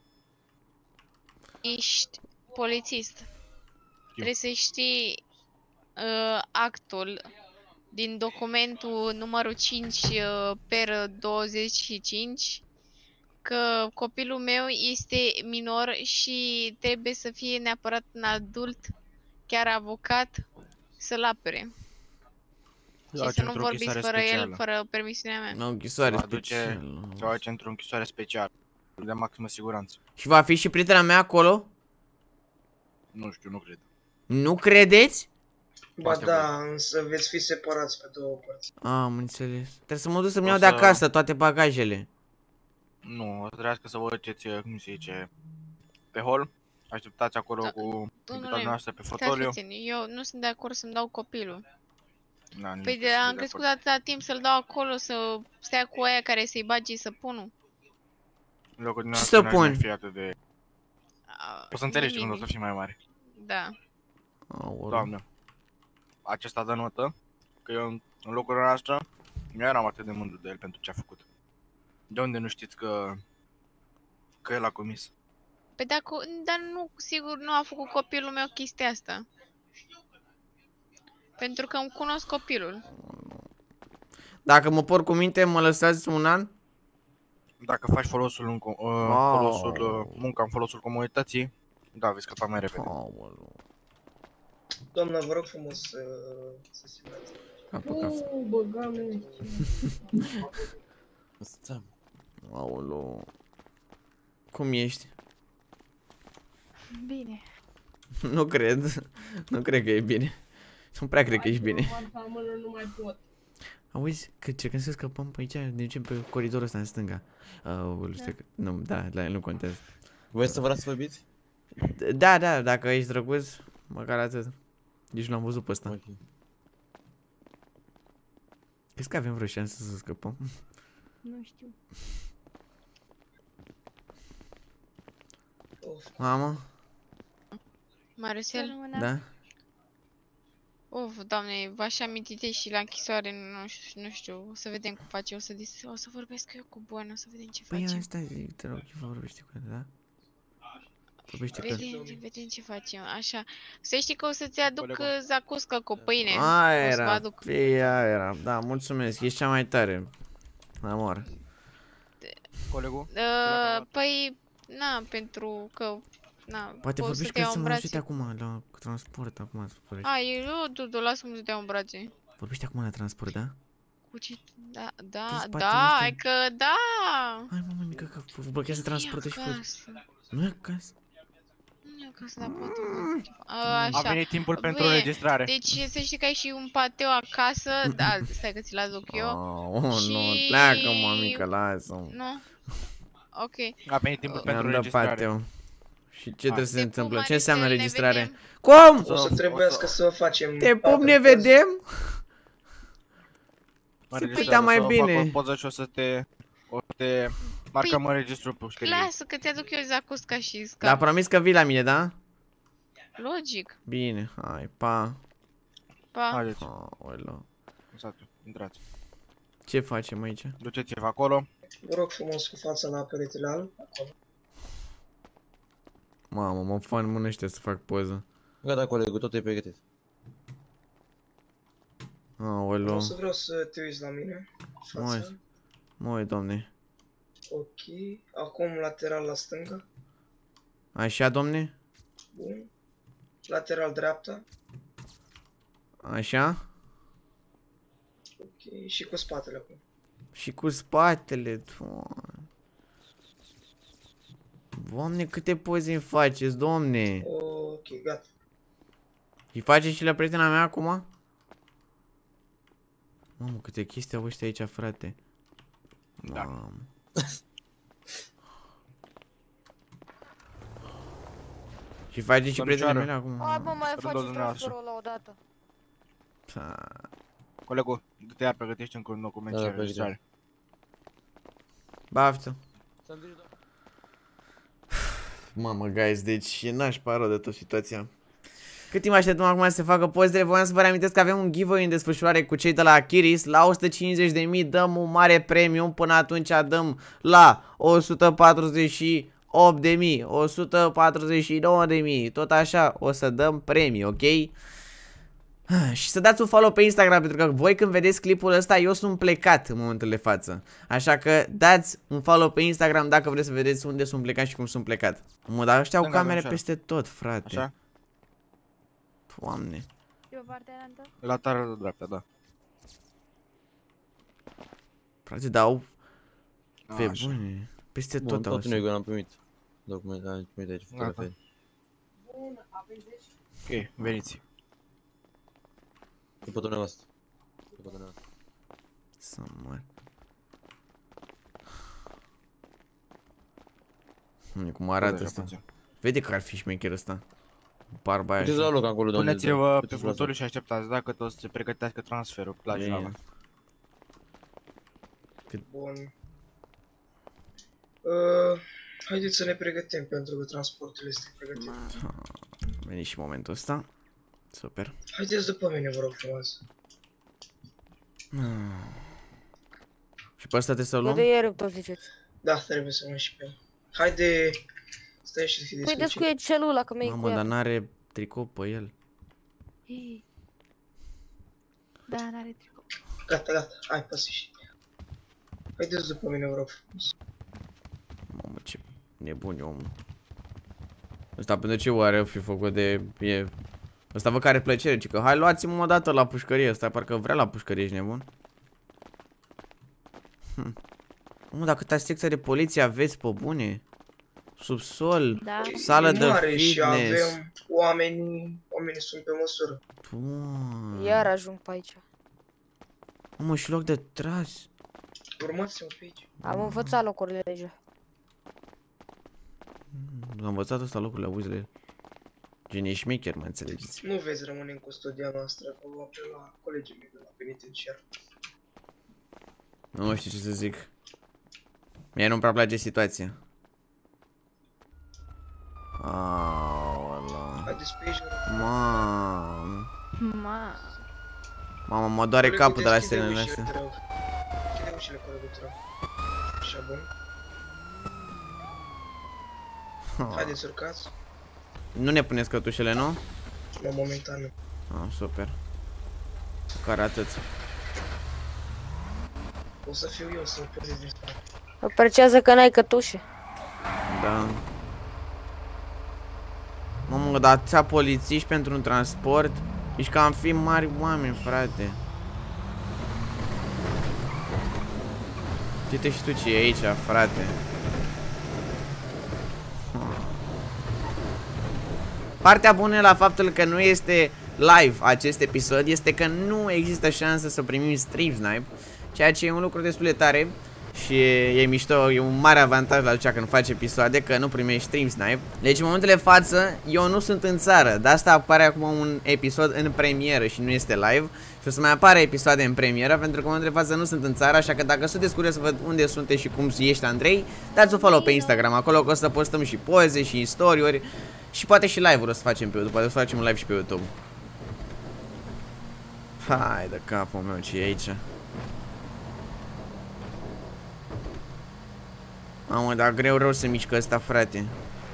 [SPEAKER 4] Ești polițist. Trebuie să știi uh, actul din documentul numărul cinci uh, per douăzeci și cinci că copilul meu este minor și trebuie să fie neapărat un adult, chiar avocat, să-l apere.
[SPEAKER 2] Eu
[SPEAKER 4] Și să nu vorbiți fără
[SPEAKER 2] specială.
[SPEAKER 4] el, fără permisiunea mea.
[SPEAKER 1] Nu, închisoare
[SPEAKER 2] Se va duce-
[SPEAKER 1] specială.
[SPEAKER 2] Se va duce într-o închisoare specială. De maximă siguranță.
[SPEAKER 1] Și va fi și prietena mea acolo?
[SPEAKER 2] Nu știu, nu cred.
[SPEAKER 1] Nu credeți?
[SPEAKER 5] Ba
[SPEAKER 2] Asta
[SPEAKER 5] da, însă veți fi separați pe două părți.
[SPEAKER 1] Am înțeles. Trebuie să mă duc să-mi
[SPEAKER 2] O
[SPEAKER 1] iau de
[SPEAKER 2] să-
[SPEAKER 1] acasă toate bagajele.
[SPEAKER 2] Nu, o să trească să vă duceți, cum se zice, pe hol. Așteptați acolo
[SPEAKER 4] Da,
[SPEAKER 2] cu invitatul
[SPEAKER 4] domnule,
[SPEAKER 2] noastră pe
[SPEAKER 4] Stai
[SPEAKER 2] fotoliu.
[SPEAKER 4] puțin, eu nu sunt de acord să-mi dau copilul.
[SPEAKER 2] Da, nici
[SPEAKER 4] Păi
[SPEAKER 2] nu
[SPEAKER 4] de
[SPEAKER 2] sunt
[SPEAKER 4] am
[SPEAKER 2] de
[SPEAKER 4] crescut
[SPEAKER 2] acord.
[SPEAKER 4] atâta timp să-l dau acolo, să stea cu aia care să-i bagi săpunul.
[SPEAKER 2] În locul
[SPEAKER 1] Ce
[SPEAKER 2] dumneavoastră
[SPEAKER 1] să
[SPEAKER 2] n-aș
[SPEAKER 1] pun?
[SPEAKER 2] mai fi atât de...
[SPEAKER 4] A,
[SPEAKER 2] O să înțelegi când o
[SPEAKER 4] nimic.
[SPEAKER 2] să fii mai mare.
[SPEAKER 4] Da.
[SPEAKER 1] Aoleu.
[SPEAKER 2] Doamne. Acesta dă notă că eu în în locul noastră nu eram atât de mândru de el pentru ce a făcut. De unde nu știți că... că el a comis?
[SPEAKER 4] Păi dacă, dar nu, sigur nu a făcut copilul meu chestia asta. Pentru că îmi cunosc copilul.
[SPEAKER 1] Dacă mă porc cu minte, mă lăsați un an?
[SPEAKER 2] Dacă faci folosul, în, co- uh,
[SPEAKER 1] Wow.
[SPEAKER 2] folosul uh, munca în folosul comunității, da, vei scăpa mai repede.
[SPEAKER 1] Aoleu.
[SPEAKER 5] Doamna, vă rog frumos să, să simțați.
[SPEAKER 1] Capă, capă.
[SPEAKER 6] Nu, băgame.
[SPEAKER 1] Aoleu. Cum ești?
[SPEAKER 3] Bine.
[SPEAKER 1] Nu cred. Nu cred că e bine. Nu prea cred că ești bine.
[SPEAKER 6] Nu mai pot.
[SPEAKER 1] Auzi, că cercăm să scăpăm pe aici, ne ducem pe coridorul ăsta în stânga. Aoleu, stai că... Nu, da, la el nu contează.
[SPEAKER 7] Voi să vreau să vorbiți?
[SPEAKER 1] Da, da, dacă ești drăguț, măcar atât. Nici nu l-am văzut pe ăsta.
[SPEAKER 7] Ok.
[SPEAKER 1] Crezi că avem vreo șansă să scăpăm?
[SPEAKER 3] Nu știu.
[SPEAKER 5] Of,
[SPEAKER 1] Mamă?
[SPEAKER 4] Marcel?
[SPEAKER 3] Mâna.
[SPEAKER 1] Da?
[SPEAKER 4] Uf, doamne, v-aș aminti și la închisoare, nu știu, nu știu, o să vedem cum face, o să, dis- o să vorbesc eu cu Bun, o să vedem ce
[SPEAKER 1] Păi
[SPEAKER 4] facem.
[SPEAKER 1] asta zic, te rog, ce vorbește cu el, da? Vorbește cu el.
[SPEAKER 4] Vedem, vedem ce facem, așa. Să știi că o să-ți aduc
[SPEAKER 2] Colegul.
[SPEAKER 4] uh, zacuscă cu pâine.
[SPEAKER 1] Aia
[SPEAKER 4] O să vă
[SPEAKER 1] era,
[SPEAKER 4] aduc.
[SPEAKER 1] pe aia era, da, mulțumesc, ești cea mai tare. Amor.
[SPEAKER 2] Colegul?
[SPEAKER 4] Uh, păi, na, pentru că, na,
[SPEAKER 1] Poate
[SPEAKER 4] pot
[SPEAKER 1] vorbești
[SPEAKER 4] să te
[SPEAKER 1] că
[SPEAKER 4] iau
[SPEAKER 1] să
[SPEAKER 4] în
[SPEAKER 1] mă
[SPEAKER 4] brațe.
[SPEAKER 1] uite acum la transport, acum să vorbești.
[SPEAKER 4] A, eu, Dudu, lasă-mă să te iau în brațe.
[SPEAKER 1] Vorbești acum la transport, da?
[SPEAKER 4] Cu ce? Da, da,
[SPEAKER 1] spatele
[SPEAKER 4] da,
[SPEAKER 1] ăsta.
[SPEAKER 4] hai că da!
[SPEAKER 1] Hai mă, mică, că blochează transportul și fă.
[SPEAKER 4] acasă.
[SPEAKER 1] Nu e acasă.
[SPEAKER 4] Nu e acasă, dar poate face ceva. A,
[SPEAKER 2] A
[SPEAKER 4] Așa.
[SPEAKER 2] venit timpul pentru
[SPEAKER 4] Bine,
[SPEAKER 2] înregistrare.
[SPEAKER 4] Deci să știi că ai și un pateu acasă, da, stai că ți-l aduc eu.
[SPEAKER 1] Oh, nu,
[SPEAKER 4] Și-
[SPEAKER 1] pleacă mă, mică, lasă-mă.
[SPEAKER 4] Nu? Ok.
[SPEAKER 2] A venit timpul pentru
[SPEAKER 1] Mi-am dat
[SPEAKER 2] înregistrare.
[SPEAKER 1] pateu. Și ce trebuie să se
[SPEAKER 4] Te
[SPEAKER 1] întâmplă?
[SPEAKER 4] pup,
[SPEAKER 1] Ce înseamnă
[SPEAKER 4] Maricel, ne
[SPEAKER 1] înregistrare?
[SPEAKER 4] vedem.
[SPEAKER 1] Cum?
[SPEAKER 5] o să trebuiască să facem...
[SPEAKER 1] Te pup,
[SPEAKER 5] patru
[SPEAKER 1] ne
[SPEAKER 5] poze.
[SPEAKER 1] vedem?
[SPEAKER 2] Mă
[SPEAKER 1] Se
[SPEAKER 2] înregistrează,
[SPEAKER 1] putea mai
[SPEAKER 2] să fac
[SPEAKER 1] bine.
[SPEAKER 2] o poză și o să te... O să te marcăm în registru pușcăriei.
[SPEAKER 4] Lasă că ți-aduc eu zacusca și
[SPEAKER 1] Dar
[SPEAKER 4] scap.
[SPEAKER 1] promis că vii la mine, da?
[SPEAKER 4] Logic.
[SPEAKER 1] Bine, hai, pa.
[SPEAKER 4] Pa.
[SPEAKER 2] Haideți,
[SPEAKER 1] Aoleu.
[SPEAKER 2] lăsați-o, intrați.
[SPEAKER 1] Ce facem aici?
[SPEAKER 2] Duceți-vă acolo.
[SPEAKER 5] Vă rog frumos cu fața la peretele alb. Acolo.
[SPEAKER 1] Mamă, mă fan mânește să fac poză.
[SPEAKER 7] Gata, colegul, tot e pregătit.
[SPEAKER 1] Aoleu.
[SPEAKER 5] O să vreau să te uiți la mine. Fața.
[SPEAKER 1] Mai. Măi, doamne.
[SPEAKER 5] Ok. Acum lateral la stânga.
[SPEAKER 1] Așa, domne?
[SPEAKER 5] Bun. Lateral dreapta.
[SPEAKER 1] Așa?
[SPEAKER 5] Ok. Și cu spatele acum.
[SPEAKER 1] Și cu spatele, doamne. Doamne, câte poze îmi faceți, domne.
[SPEAKER 5] Ok, gata.
[SPEAKER 1] Și faceți și la prietena mea acum? Mamă, câte chestii au ăștia aici, frate.
[SPEAKER 2] Da.
[SPEAKER 1] Mamă. Și faceți și prietenele mele acum?
[SPEAKER 8] Hai mă, mai
[SPEAKER 2] Rândul
[SPEAKER 8] faceți
[SPEAKER 2] dumneavoastră.
[SPEAKER 8] transferul ăla odată.
[SPEAKER 1] Da.
[SPEAKER 2] Colegul, du-te iar pregătește încă un document
[SPEAKER 7] Da,
[SPEAKER 2] și
[SPEAKER 7] da,
[SPEAKER 2] înregistrare.
[SPEAKER 1] Baftă. Mamă, guys, deci e nașpa rău de tot situația. Cât timp așteptăm acum să se facă pozele, voiam să vă reamintesc că avem un giveaway în desfășurare cu cei de la Achiris. La o sută cincizeci de mii dăm un mare premium, până atunci dăm la o sută patruzeci și opt de mii, o sută patruzeci și nouă de mii, tot așa o să dăm premii, ok? Și să dați un follow pe Instagram, pentru că voi când vedeți clipul ăsta, eu sunt plecat în momentul de față. Așa că dați un follow pe Instagram dacă vreți să vedeți unde sunt plecat și cum sunt plecat. Mă, dar ăștia au camere peste tot, frate.
[SPEAKER 2] Așa?
[SPEAKER 1] Doamne.
[SPEAKER 3] Și pe partea aia.
[SPEAKER 2] La tara de dreapta, da.
[SPEAKER 1] Frate, dau pe
[SPEAKER 2] Așa.
[SPEAKER 1] bune. Peste
[SPEAKER 7] Bun,
[SPEAKER 1] tot au
[SPEAKER 7] tot negru, am primit. Document, am primit aici
[SPEAKER 2] Gata.
[SPEAKER 7] fotografii.
[SPEAKER 2] Ok, veniți.
[SPEAKER 7] După dumneavoastră. După dumneavoastră.
[SPEAKER 1] Să mor. Unde cum arată ăsta. Vede că ar fi șmecher ăsta. Barba aia.
[SPEAKER 7] Puteți la loc acolo, doamne.
[SPEAKER 2] Puneți-vă pe
[SPEAKER 7] Puteți la
[SPEAKER 2] fotoliu și așteptați dacă toți se pregătească transferul la
[SPEAKER 1] Bine.
[SPEAKER 2] java.
[SPEAKER 5] Bun. Uh, haideți să ne pregătim pentru că transportul este pregătit.
[SPEAKER 1] A venit și momentul ăsta. Super.
[SPEAKER 5] Haideți după mine, vă rog frumos.
[SPEAKER 1] Și pe ăsta trebuie să-l luăm?
[SPEAKER 8] De ieri tot ziceți.
[SPEAKER 5] Da, trebuie să mă și pe el. Haide, stai și deschide
[SPEAKER 8] Păi
[SPEAKER 5] switch-ul.
[SPEAKER 8] descuie celula că mi-ai cu
[SPEAKER 1] Mamă, dar
[SPEAKER 8] el.
[SPEAKER 1] n-are tricou pe el.
[SPEAKER 3] Ei. Da, n-are tricou.
[SPEAKER 5] Gata, gata, hai, pasă și. Haideți după mine, vă rog frumos.
[SPEAKER 1] Mamă, ce nebun e omul. Ăsta pentru ce oare o fi făcut de... E... Ăsta vă care plăcere, ci că hai luați-mă o dată la pușcărie. Ăsta parcă vrea la pușcărie, ești nebun? Hm. Mă, dar câta secție de poliție aveți, pe bune? Subsol,
[SPEAKER 3] Da.
[SPEAKER 1] sală
[SPEAKER 5] E
[SPEAKER 1] de
[SPEAKER 5] mare și
[SPEAKER 1] fitness.
[SPEAKER 5] avem oamenii, oamenii sunt pe măsură.
[SPEAKER 1] Bun.
[SPEAKER 8] Iar ajung pe aici.
[SPEAKER 1] Mă, și loc de tras.
[SPEAKER 5] Urmați-mă pe aici.
[SPEAKER 8] Am învățat locurile deja.
[SPEAKER 1] Am învățat ăsta locurile, auzi de el. Gen, e șmecher, mă înțelegeți.
[SPEAKER 5] Nu veți rămâne în custodia noastră, că vă apel la colegii mei de la penitenciar.
[SPEAKER 1] Nu știu ce să zic. Mie nu-mi prea place situația. Aoleu.
[SPEAKER 5] Haideți pe aici, vă rog.
[SPEAKER 1] Mamă.
[SPEAKER 3] Ma.
[SPEAKER 1] Mamă, mă doare
[SPEAKER 5] Colegul,
[SPEAKER 1] capul de la
[SPEAKER 5] deschide
[SPEAKER 1] scenele
[SPEAKER 5] ușile,
[SPEAKER 1] astea.
[SPEAKER 5] te rog. Deschide ușile, colegul, te rog. Așa, bun. Haideți, urcați.
[SPEAKER 1] Nu ne puneți cătușele, nu?
[SPEAKER 5] La momentan nu.
[SPEAKER 1] Ah, super. Care atât.
[SPEAKER 5] O să fiu eu să-l pornesc din spate.
[SPEAKER 8] Apreciază că n-ai cătușe.
[SPEAKER 1] Da. Mamă, dar atâția polițiști pentru un transport. Ești ca am fi mari oameni, frate. Uite și tu ce e aici, frate. Partea bună la faptul că nu este live acest episod este că nu există șansă să primim stream snipe, ceea ce e un lucru destul de tare și e, e mișto, e un mare avantaj la cea când faci episoade, că nu primești stream snipe. Deci în momentele față eu nu sunt în țară, de asta apare acum un episod în premieră și nu este live. Și o să mai apare episoade în premieră, pentru că în momentele față nu sunt în țară, așa că dacă sunteți curios să văd unde sunteți și cum ești Andrei, dați un follow pe Instagram, acolo că o să postăm și poze și istoriuri. Și poate și live-uri o să facem pe YouTube, poate o să facem un live și pe YouTube. Hai de capul meu, ce e aici? Mamă, dar greu rău să mișcă ăsta, frate.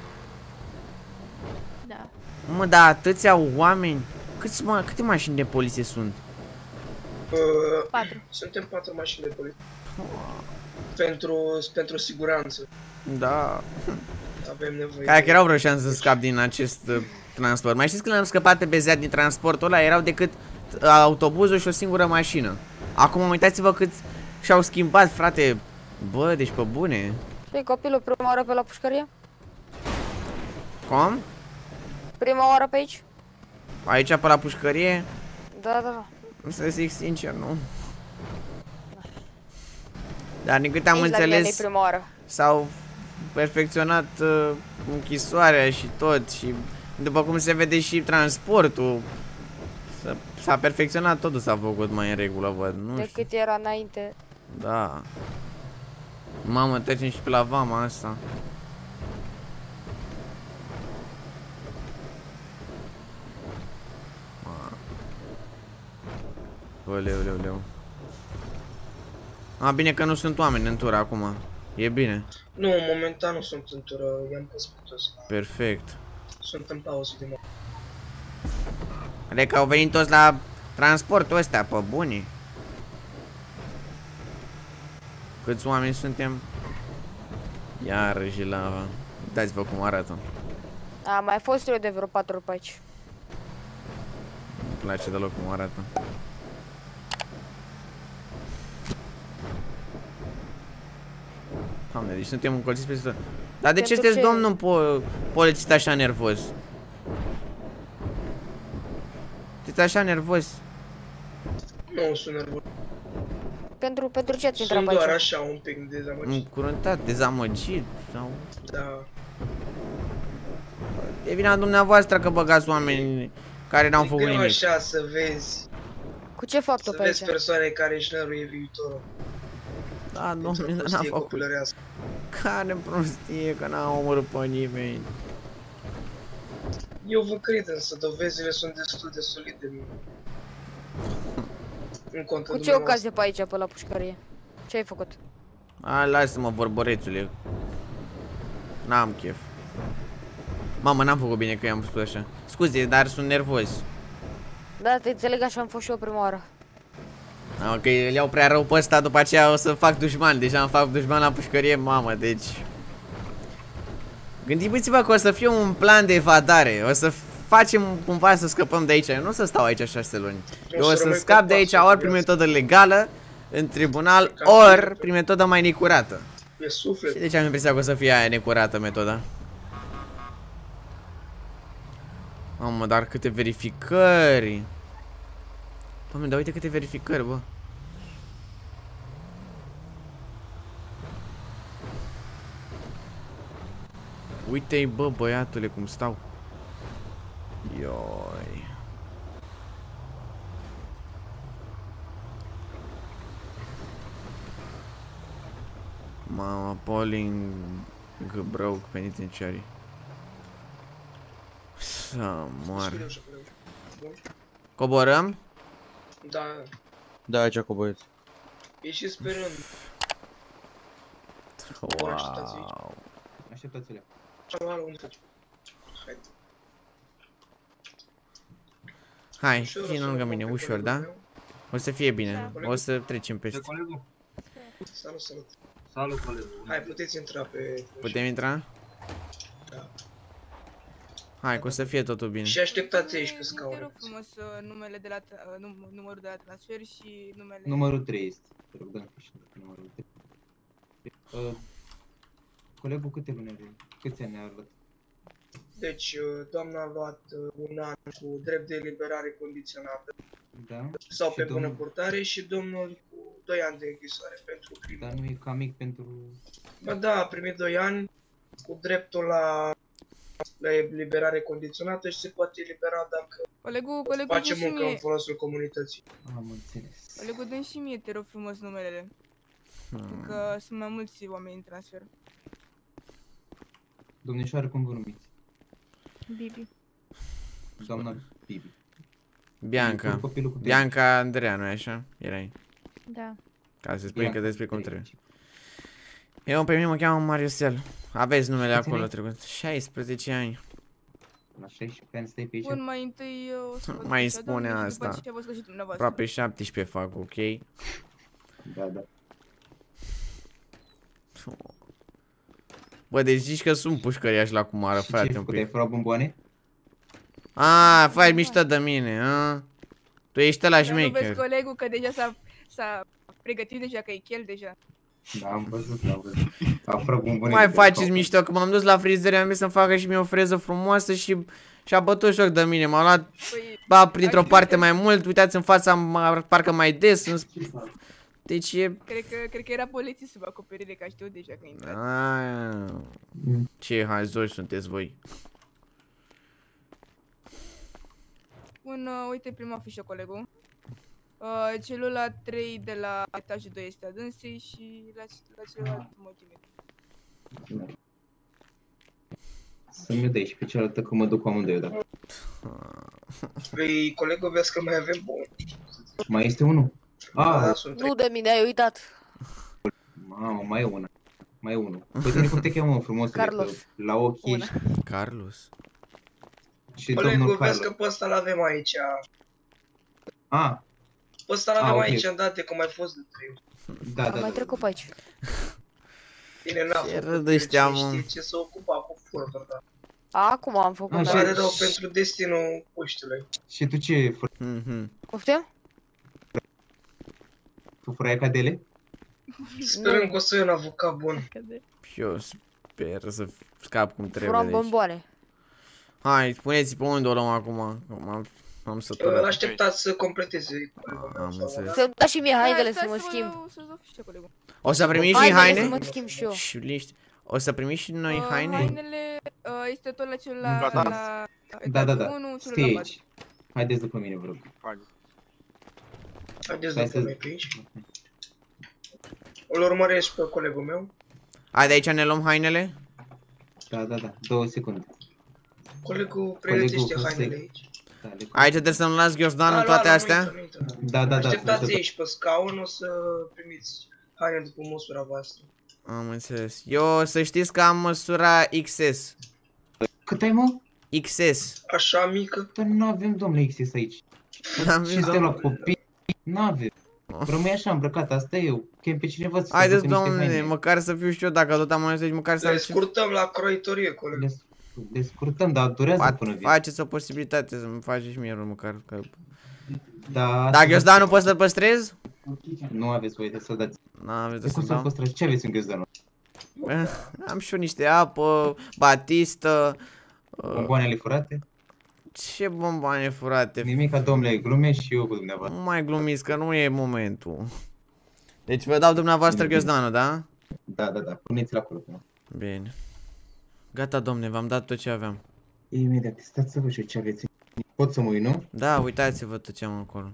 [SPEAKER 3] Da.
[SPEAKER 1] Mă, dar atâția oameni. Câți, mă, câte mașini de poliție sunt?
[SPEAKER 5] Uh,
[SPEAKER 3] Patru.
[SPEAKER 5] Suntem patru mașini de poliție. Pentru, pentru siguranță.
[SPEAKER 1] Da.
[SPEAKER 5] Avem nevoie.
[SPEAKER 1] Ca că erau vreo șansă să scap din acest uh, transport. Mai știți când am scăpat pe bezea din transportul ăla? Erau decât uh, autobuzul și o singură mașină. Acum uitați-vă cât și-au schimbat, frate. Bă, deci pe bune.
[SPEAKER 8] Știi copilul prima oară pe la pușcărie?
[SPEAKER 1] Cum?
[SPEAKER 8] Prima oară pe aici?
[SPEAKER 1] Aici pe la pușcărie?
[SPEAKER 8] Da, da, da.
[SPEAKER 1] Să zic sincer, nu. Dar din câte am
[SPEAKER 8] Nici la mine
[SPEAKER 1] înțeles,
[SPEAKER 8] e prima oară.
[SPEAKER 1] s-au perfecționat uh, închisoarea și tot. Și după cum se vede și transportul, s-a perfecționat, totul s-a făcut mai în regulă, văd. Nu știu.
[SPEAKER 8] Decât era înainte.
[SPEAKER 1] Da. Mamă, trecem și pe la vama asta. Oleu, oleu, oleu. A, bine că nu sunt oameni în tură acum. E bine.
[SPEAKER 5] Nu, momentan nu sunt în tură, i-am pus pe toți.
[SPEAKER 1] Perfect.
[SPEAKER 5] Sunt în pauză de mă.
[SPEAKER 1] Adică au venit toți la transportul ăsta, pe bune. Câți oameni suntem? Iarăși lava. Uitați-vă cum arată.
[SPEAKER 8] A, mai fost eu de vreo patru ori pe aici.
[SPEAKER 1] Îmi place deloc cum arată. Doamne, deci suntem încolțiți peste tot. Dar de ce
[SPEAKER 8] Pentru
[SPEAKER 1] sunteți,
[SPEAKER 8] ce?
[SPEAKER 1] domnul po polițist, așa nervos? Sunteți așa nervos?
[SPEAKER 5] Nu sunt nervos.
[SPEAKER 8] Pentru, pentru ce ați intrat
[SPEAKER 5] Sunt
[SPEAKER 8] pe
[SPEAKER 5] doar
[SPEAKER 8] aici?
[SPEAKER 5] așa un pic dezamăgit.
[SPEAKER 1] Încuruntat, dezamăgit sau...
[SPEAKER 5] Da.
[SPEAKER 1] E vina dumneavoastră că băgați oameni care n-au
[SPEAKER 5] E
[SPEAKER 1] făcut
[SPEAKER 5] greu
[SPEAKER 1] nimic.
[SPEAKER 5] așa să vezi,
[SPEAKER 8] Cu ce faptă
[SPEAKER 5] să
[SPEAKER 8] pe
[SPEAKER 5] vezi
[SPEAKER 8] aici?
[SPEAKER 5] persoane care își năruie viitorul.
[SPEAKER 1] Da,
[SPEAKER 5] Într-o
[SPEAKER 1] domnule, n-a
[SPEAKER 5] prostie
[SPEAKER 1] făcut.
[SPEAKER 5] copilărească.
[SPEAKER 1] Care prostie, că n-a omorât pe nimeni.
[SPEAKER 5] Eu vă cred, însă dovezile sunt destul de solide. În contra
[SPEAKER 8] Cu ce
[SPEAKER 5] dumneavoastră.
[SPEAKER 8] ocazie pe aici, pe la pușcărie? Ce ai făcut?
[SPEAKER 1] A, lasă-mă, vorbărețule. N-am chef. Mamă, n-am făcut bine că i-am spus așa. Scuze, dar sunt nervos.
[SPEAKER 8] Da, te înțeleg, așa am fost și eu prima oară.
[SPEAKER 1] Am că îl iau prea rău pe ăsta, după aceea o să fac dușman. Deja am fac dușman la pușcărie, mamă, deci... Gândiți-vă că o să fie un plan de evadare. O să facem cumva să scăpăm de aici. Eu nu o să stau aici șase luni. Eu o
[SPEAKER 5] să
[SPEAKER 1] să
[SPEAKER 5] rămâi
[SPEAKER 1] scap
[SPEAKER 5] pe
[SPEAKER 1] de aici
[SPEAKER 5] pasul
[SPEAKER 1] ori
[SPEAKER 5] cu
[SPEAKER 1] prin
[SPEAKER 5] viața.
[SPEAKER 1] metodă legală, în tribunal,
[SPEAKER 5] Ca
[SPEAKER 1] ori
[SPEAKER 5] fiecare.
[SPEAKER 1] prin metodă mai necurată.
[SPEAKER 5] E suflet.
[SPEAKER 1] Și de ce am impresia că o să fie aia necurată metoda? Mamă, dar câte verificări! Doamne, dar uite câte verificări, bă! Uite-i, bă, băiatule, cum stau! Ioi! Mama, Pauling broke penitenciary. Să moară.
[SPEAKER 5] Scuze, așa, colegă. Bun.
[SPEAKER 1] Coborăm?
[SPEAKER 5] Da,
[SPEAKER 7] Da, aici coboiți.
[SPEAKER 5] e și sperând.
[SPEAKER 1] Wow!
[SPEAKER 9] Așteptați-le.
[SPEAKER 5] Alo, alo, unde faci? Hai.
[SPEAKER 1] Hai,
[SPEAKER 5] Ușor,
[SPEAKER 1] vino
[SPEAKER 5] așa,
[SPEAKER 1] lângă
[SPEAKER 5] pe
[SPEAKER 1] mine,
[SPEAKER 5] colegul
[SPEAKER 1] ușor, da?
[SPEAKER 5] meu.
[SPEAKER 1] O să fie bine, o să trecem
[SPEAKER 9] De
[SPEAKER 1] peste.
[SPEAKER 9] colegul?
[SPEAKER 5] Salut, salut.
[SPEAKER 9] Salut, colegul.
[SPEAKER 5] Hai, puteți intra pe...
[SPEAKER 1] Putem intra?
[SPEAKER 5] Da.
[SPEAKER 1] Hai, că o să fie totul bine.
[SPEAKER 5] Și așteptați aici pe
[SPEAKER 6] Te
[SPEAKER 5] scaune.
[SPEAKER 6] rog frumos uh, numele de la, tra- uh, num- numărul de la transfer și numele...
[SPEAKER 9] Numărul trei este. Te rog, dă-mi fișă de numărul trei. Uh, colegul câte luni are? Câți ani are luat?
[SPEAKER 5] Deci, uh, doamna a luat uh, un an cu drept de eliberare condiționată
[SPEAKER 9] Da?
[SPEAKER 5] sau
[SPEAKER 9] Și
[SPEAKER 5] pe bună
[SPEAKER 9] domnul-
[SPEAKER 5] purtare și domnul cu doi ani de închisoare pentru crimă.
[SPEAKER 9] Dar nu e cam mic pentru...
[SPEAKER 5] Bă, da, a primit doi ani cu dreptul la, la eliberare condiționată și se poate elibera dacă
[SPEAKER 6] Colegul, colegul,
[SPEAKER 5] face
[SPEAKER 6] dă și
[SPEAKER 5] muncă în
[SPEAKER 6] mie,
[SPEAKER 5] folosul comunității.
[SPEAKER 9] Am înțeles.
[SPEAKER 6] colegul, dă și mie, te rog frumos numelele,
[SPEAKER 1] Hmm.
[SPEAKER 6] că sunt mai mulți oameni în transfer.
[SPEAKER 9] Domnișoară, cum vă numiți?
[SPEAKER 3] Bibi.
[SPEAKER 9] Doamna Bibi.
[SPEAKER 1] Bianca.
[SPEAKER 9] Cu copilul cu
[SPEAKER 1] Bianca Andreea, nu-i așa? Erai.
[SPEAKER 3] Da.
[SPEAKER 1] Ca să spui
[SPEAKER 9] Bianca,
[SPEAKER 1] că despre cum
[SPEAKER 9] trei.
[SPEAKER 1] trebuie. Eu pe mine mă cheamă Mariusel. Aveți numele
[SPEAKER 9] Câți
[SPEAKER 1] acolo
[SPEAKER 9] ani?
[SPEAKER 1] trecut. șaisprezece ani.
[SPEAKER 9] La șaisprezece ani stai pe aici?
[SPEAKER 6] Bun, mai întâi uh, o să vă
[SPEAKER 1] Mai
[SPEAKER 6] duc așa,
[SPEAKER 1] spune
[SPEAKER 6] doamne, și după
[SPEAKER 1] asta.
[SPEAKER 6] aceea vă sfârșit dumneavoastră.
[SPEAKER 1] Aproape șaptesprezece fac, ok?
[SPEAKER 9] Da, da.
[SPEAKER 1] Bă, deci zici că sunt pușcăriași la cum ară,
[SPEAKER 9] Și ce ai
[SPEAKER 1] frate, un
[SPEAKER 9] făcut? Ai
[SPEAKER 1] pic.
[SPEAKER 9] furat bomboane?
[SPEAKER 1] A, faci mișto de mine, a? Tu ești ăla
[SPEAKER 6] Dar nu vezi
[SPEAKER 1] șmecher.
[SPEAKER 6] colegul că deja s-a, s-a pregătit deja, că e chel deja.
[SPEAKER 9] Da, am văzut, am văzut. A furat bomboane.
[SPEAKER 1] Mai
[SPEAKER 9] de pe
[SPEAKER 1] faceți
[SPEAKER 9] capul.
[SPEAKER 1] mișto, că m-am dus la frizere, am zis să-mi facă și mie o freză frumoasă și și-a bătut joc de mine. M-a luat,
[SPEAKER 6] Păi,
[SPEAKER 1] ba, printr-o
[SPEAKER 6] Ai
[SPEAKER 1] parte
[SPEAKER 6] crede.
[SPEAKER 1] mai mult, uitați în fața, ma- parcă mai des. În... sp- Deci e...
[SPEAKER 6] cred că, cred că era polițist sub acoperire, că știu deja că intrați.
[SPEAKER 1] Aia.
[SPEAKER 9] Mm.
[SPEAKER 1] Ce hazoși sunteți voi.
[SPEAKER 6] Bun, uh, uite prima fișă, colegul. Uh, celula trei de la etajul doi este a dânsei și la, la celălalt multimit.
[SPEAKER 9] Să-mi dai și pe cealaltă că mă duc cu amândoi, da.
[SPEAKER 5] Păi, colegul, vezi că mai avem bun.
[SPEAKER 9] Mai este unul?
[SPEAKER 5] Da,
[SPEAKER 9] Ah,
[SPEAKER 5] sunt
[SPEAKER 8] Nu de mine, ai uitat.
[SPEAKER 9] mamă, mai e una. Mai e unul. Pe tine cum te cheamă, frumosule?
[SPEAKER 8] Carlos.
[SPEAKER 9] Că la ochi
[SPEAKER 8] Una.
[SPEAKER 9] ești
[SPEAKER 1] Carlos.
[SPEAKER 9] și
[SPEAKER 5] Colegul,
[SPEAKER 9] domnul
[SPEAKER 5] vezi că
[SPEAKER 9] Carlos.
[SPEAKER 5] pe ăsta l-avem aici.
[SPEAKER 9] Ah,
[SPEAKER 5] Pe ăsta l-avem
[SPEAKER 9] Ah, ok.
[SPEAKER 5] aici în date, că mai fost de trei ori.
[SPEAKER 9] da,
[SPEAKER 8] Am
[SPEAKER 9] da,
[SPEAKER 8] mai
[SPEAKER 9] da.
[SPEAKER 8] trecut pe aici.
[SPEAKER 5] Bine, n-a
[SPEAKER 1] Ce
[SPEAKER 5] făcut
[SPEAKER 1] râd
[SPEAKER 5] el,
[SPEAKER 1] ăștia,
[SPEAKER 5] cine
[SPEAKER 1] mă.
[SPEAKER 5] știe ce s-a ocupat cu furturi, da.
[SPEAKER 8] Acum am făcut.
[SPEAKER 9] Ah,
[SPEAKER 8] da.
[SPEAKER 9] și-
[SPEAKER 5] Pare rău pentru destinul puștiului.
[SPEAKER 9] Și tu ce, fă-
[SPEAKER 1] Mhm.
[SPEAKER 8] Poftim?
[SPEAKER 9] tu furai cadele?
[SPEAKER 5] Sperăm că o să fie un avocat bun.
[SPEAKER 1] Și eu sper să scap cum trebuie
[SPEAKER 8] Furam
[SPEAKER 1] de aici.
[SPEAKER 8] bomboane.
[SPEAKER 1] Hai, spuneți pe unde o luăm acum. M-am, m-am
[SPEAKER 5] Îl
[SPEAKER 1] săturat.
[SPEAKER 5] așteptați să completeze colegul meu
[SPEAKER 1] Am
[SPEAKER 5] sau
[SPEAKER 1] înțeles.
[SPEAKER 5] una.
[SPEAKER 8] Să-mi da și mie hainele
[SPEAKER 6] Stai,
[SPEAKER 8] să mă
[SPEAKER 6] stai
[SPEAKER 8] schimb.
[SPEAKER 6] eu- Să-ți dau fișe, colegul.
[SPEAKER 1] O să primiți și
[SPEAKER 8] Hainele
[SPEAKER 1] haine?
[SPEAKER 8] să mă schimb și eu.
[SPEAKER 1] Și liniște. O să primiți și noi
[SPEAKER 6] Uh,
[SPEAKER 1] haine?
[SPEAKER 6] Hainele uh, este tot la cel la,
[SPEAKER 2] Gata.
[SPEAKER 6] la
[SPEAKER 9] Da, da,
[SPEAKER 6] etajul
[SPEAKER 9] da.
[SPEAKER 6] unu, celul
[SPEAKER 9] Scrie
[SPEAKER 6] la patru.
[SPEAKER 9] aici. Haideți după mine, vă rog.
[SPEAKER 5] Haideți
[SPEAKER 9] Stai
[SPEAKER 5] după
[SPEAKER 9] să-
[SPEAKER 5] noi pe aici. Îl urmăresc pe colegul meu.
[SPEAKER 1] Hai, de aici ne luăm hainele?
[SPEAKER 9] Da, da, da. Două secunde.
[SPEAKER 5] Colegul pregătește
[SPEAKER 9] Colegul,
[SPEAKER 5] hainele
[SPEAKER 9] să-
[SPEAKER 5] aici.
[SPEAKER 9] Da, le-
[SPEAKER 1] Aici trebuie să-mi las ghiozdanul
[SPEAKER 5] Da,
[SPEAKER 1] toate
[SPEAKER 5] la, la,
[SPEAKER 1] astea?
[SPEAKER 5] nu intră, nu intră.
[SPEAKER 9] Da, da, da.
[SPEAKER 5] Așteptați
[SPEAKER 9] să-
[SPEAKER 5] aici pe scaun, o să primiți haine după măsura voastră.
[SPEAKER 1] Am înțeles. Eu să știți că am măsura X S.
[SPEAKER 9] Cât ai, mă?
[SPEAKER 1] X S.
[SPEAKER 5] Așa mică.
[SPEAKER 9] Păi nu avem, domnule, X S aici.
[SPEAKER 1] Am
[SPEAKER 9] Și
[SPEAKER 1] zis,
[SPEAKER 9] suntem la
[SPEAKER 1] domnule.
[SPEAKER 9] copii. N-avem. Rămâi așa îmbrăcat, asta e eu. Chem pe cineva să
[SPEAKER 1] Haideți,
[SPEAKER 9] facă niște
[SPEAKER 1] domnule,
[SPEAKER 9] haine.
[SPEAKER 1] măcar să fiu și eu, dacă tot am ajuns aici, măcar să
[SPEAKER 5] Le
[SPEAKER 1] am ce...
[SPEAKER 5] scurtăm la croitorie, coleg.
[SPEAKER 9] Le, le scurtăm, dar durează
[SPEAKER 1] Fa-
[SPEAKER 9] până vin.
[SPEAKER 1] Faceți o posibilitate să-mi faceți și mie rău, măcar că...
[SPEAKER 9] Da,
[SPEAKER 1] Da, ghiozdanul poți să-l păstrez?
[SPEAKER 9] nu aveți voie de să dați.
[SPEAKER 1] N-aveți
[SPEAKER 9] De
[SPEAKER 1] de
[SPEAKER 9] cum
[SPEAKER 1] să
[SPEAKER 9] să-l
[SPEAKER 1] dau.
[SPEAKER 9] păstrați? Ce aveți în ghiozdanul?
[SPEAKER 1] Am și eu niște apă, batistă... uh,
[SPEAKER 9] Bomboanele furate?
[SPEAKER 1] Ce bomboane furate?
[SPEAKER 9] Nimica, domnule, glumesc și eu cu dumneavoastră.
[SPEAKER 1] Nu mai glumiți că nu e momentul. Deci vă dau dumneavoastră ghiozdanul, da?
[SPEAKER 9] Da, da, da, puneți-l acolo. până.
[SPEAKER 1] Bine. Gata, domne, v-am dat tot ce aveam.
[SPEAKER 9] Imediat, stați să văd și eu ce aveți. Pot să mă uit, nu?
[SPEAKER 1] Da, uitați-vă tot ce am acolo.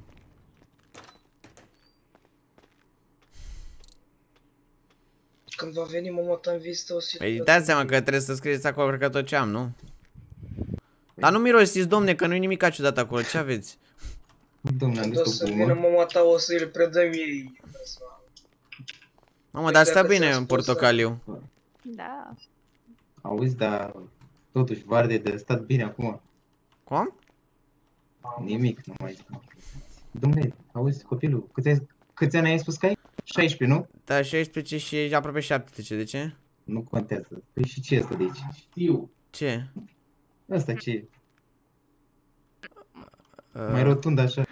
[SPEAKER 5] Când va veni mama ta în vizită, o să...
[SPEAKER 1] Păi dați seama că trebuie să scrieți acolo, cred că tot ce am, nu? Dar nu mirosiți, domne, că nu-i nimic ciudat acolo, ce aveți?
[SPEAKER 9] Domnule, am
[SPEAKER 5] Când o
[SPEAKER 9] zis
[SPEAKER 5] să
[SPEAKER 9] o
[SPEAKER 5] vină
[SPEAKER 9] glumă.
[SPEAKER 5] mama ta, o să îl predăm ei.
[SPEAKER 1] Mamă, dar
[SPEAKER 5] Păi
[SPEAKER 1] stă
[SPEAKER 5] dacă
[SPEAKER 1] bine
[SPEAKER 5] ți-am
[SPEAKER 1] în
[SPEAKER 5] spus,
[SPEAKER 1] portocaliu.
[SPEAKER 3] Da.
[SPEAKER 9] Auzi, dar totuși varde de stat bine acum.
[SPEAKER 1] Cum?
[SPEAKER 9] Nimic, nu mai zic. Domnule, auzi, copilul, câți, ai, câți ani ai spus că ai? șaisprezece, nu?
[SPEAKER 1] Da, șaisprezece și aproape șaptesprezece, de ce?
[SPEAKER 9] Nu contează. Păi și ce este de aici? Știu.
[SPEAKER 1] Ce?
[SPEAKER 9] Asta ce e?
[SPEAKER 1] Uh,
[SPEAKER 9] Mai rotund așa.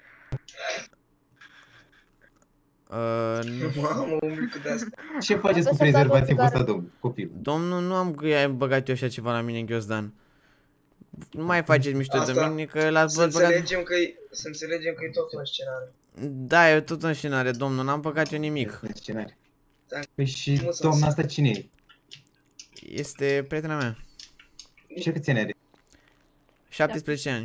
[SPEAKER 1] uh, nu.
[SPEAKER 5] Mamă, un mic de asta.
[SPEAKER 9] Ce faceți cu
[SPEAKER 8] Să-mi dați o
[SPEAKER 9] prezervativul ăsta,
[SPEAKER 8] țigară.
[SPEAKER 9] domnul, copil?
[SPEAKER 1] Domnul, nu am băgat eu așa ceva la mine în ghiozdan. Nu mai faceți mișto de
[SPEAKER 5] Asta,
[SPEAKER 1] mine, că l-ați
[SPEAKER 5] Să
[SPEAKER 1] băgat...
[SPEAKER 5] înțelegem că e, să înțelegem că e tot un scenariu.
[SPEAKER 1] Da, e tot în scenare, domnul, n-am băgat eu nimic.
[SPEAKER 9] În scenariu.
[SPEAKER 5] Da.
[SPEAKER 9] Păi și
[SPEAKER 5] Cum să
[SPEAKER 9] doamna
[SPEAKER 5] înțeleg?
[SPEAKER 9] asta cine e?
[SPEAKER 1] Este prietena mea.
[SPEAKER 9] Ce câți ani are?
[SPEAKER 1] șaptesprezece ani.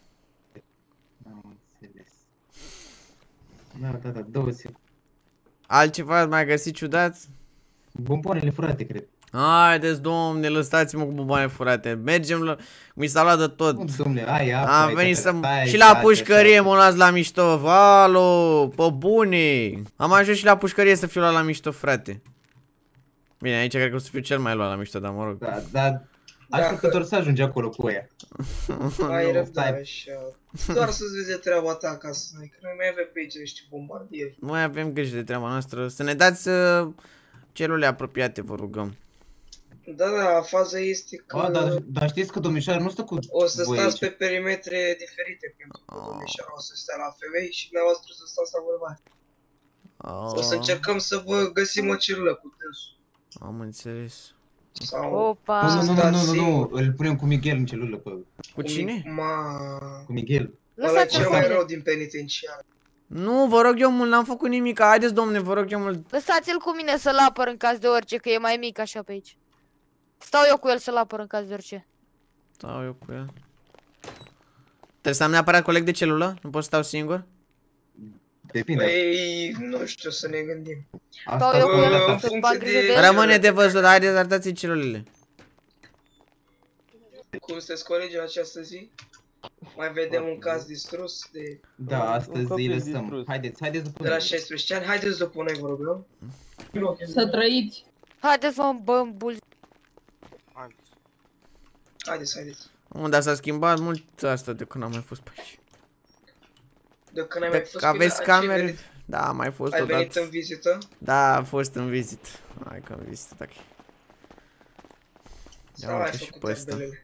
[SPEAKER 9] Am înțeles. Da, da, da, două secunde.
[SPEAKER 1] Altceva ați mai găsit ciudat?
[SPEAKER 9] Bomboanele furate, cred.
[SPEAKER 1] Haideți, domne, lăsați-mă cu bomboane furate. Mergem la... Mi s-a luat de tot.
[SPEAKER 9] Nu, domnule, ai apă,
[SPEAKER 1] Am
[SPEAKER 9] ai
[SPEAKER 1] venit
[SPEAKER 9] tata,
[SPEAKER 1] să...
[SPEAKER 9] stai,
[SPEAKER 1] Și la
[SPEAKER 9] stai,
[SPEAKER 1] pușcărie
[SPEAKER 9] așa.
[SPEAKER 1] mă las la mișto. Valo, pe bune. Am ajuns și la pușcărie să fiu luat la mișto, frate. Bine, aici cred că o să fiu cel mai luat la mișto, dar mă rog.
[SPEAKER 9] Da, da, așteptător să ajungi acolo cu ea.
[SPEAKER 5] Ai
[SPEAKER 1] Nu,
[SPEAKER 5] răbdare așa. Doar să-ți vezi de treaba ta acasă, noi, că noi mai avem pe aici niște bombardieri.
[SPEAKER 1] Noi avem grijă de treaba noastră. Să ne dați uh, celule apropiate, vă rugăm.
[SPEAKER 5] Da, da, faza este că
[SPEAKER 9] A, dar, dar știți că domnișoara nu stă cu
[SPEAKER 5] o să
[SPEAKER 9] voi
[SPEAKER 5] stați
[SPEAKER 9] aici.
[SPEAKER 5] pe perimetre diferite, pentru că
[SPEAKER 1] Oh.
[SPEAKER 5] domnișoara o să stea la femei și dumneavoastră să stați la bărbați. O să
[SPEAKER 1] Oh,
[SPEAKER 5] încercăm să vă găsim o cirlă cu dânsul.
[SPEAKER 1] am înțeles.
[SPEAKER 5] Sau
[SPEAKER 8] Opa.
[SPEAKER 9] Nu, nu, nu, nu,
[SPEAKER 5] stați
[SPEAKER 9] nu, nu,
[SPEAKER 5] singur.
[SPEAKER 9] îl punem cu Miguel în celulă, pe,
[SPEAKER 1] Cu cine?
[SPEAKER 5] Ma...
[SPEAKER 9] cu Miguel.
[SPEAKER 5] Ăla e
[SPEAKER 8] Lăsați-l
[SPEAKER 5] cel
[SPEAKER 8] cu
[SPEAKER 5] mai
[SPEAKER 8] mine.
[SPEAKER 5] rău din penitenciar.
[SPEAKER 1] Nu, vă rog eu mult, n-am făcut nimic. Haideți, domne, vă rog eu mult.
[SPEAKER 8] Lăsați-l cu mine să-l apăr în caz de orice, că e mai mic așa pe aici. Stau eu cu el să-l apăr în caz de orice.
[SPEAKER 1] Stau eu cu el. Trebuie să am neapărat coleg de celulă? Nu pot să stau singur?
[SPEAKER 9] Depinde.
[SPEAKER 5] Păi, nu știu, să ne gândim.
[SPEAKER 9] Asta
[SPEAKER 8] Stau eu cu
[SPEAKER 5] Bă,
[SPEAKER 8] el
[SPEAKER 5] în
[SPEAKER 8] să-mi
[SPEAKER 5] funcție
[SPEAKER 8] fac grijă
[SPEAKER 5] de-
[SPEAKER 8] de el.
[SPEAKER 1] Rămâne de văzut, haideți, arătați celulele.
[SPEAKER 5] Cum sunteți colegi în această zi? Mai vedem un caz distrus de,
[SPEAKER 9] Da, astăzi îi lăsăm. Haideți, haideți după
[SPEAKER 5] de la
[SPEAKER 9] noi.
[SPEAKER 5] șaisprezece ani. Haideți după noi, vă rog eu.
[SPEAKER 10] Să trăiți.
[SPEAKER 8] Haideți să mă băm bul.
[SPEAKER 2] Haideți.
[SPEAKER 5] Haideți, haideți.
[SPEAKER 1] Mă, dar s-a schimbat mult asta de când am mai fost pe aici.
[SPEAKER 5] De când ai mai
[SPEAKER 1] De
[SPEAKER 5] fost
[SPEAKER 1] că aveți
[SPEAKER 5] pe- ai
[SPEAKER 1] camere?
[SPEAKER 5] venit-
[SPEAKER 1] Da, am mai fost
[SPEAKER 5] Ai venit
[SPEAKER 1] odată.
[SPEAKER 5] în vizită?
[SPEAKER 1] Da, am fost în vizit. Hai că am vizitat aici. Ia
[SPEAKER 5] Sau ai
[SPEAKER 1] uite și
[SPEAKER 5] făcut
[SPEAKER 1] pe ăsta.
[SPEAKER 5] tabelele?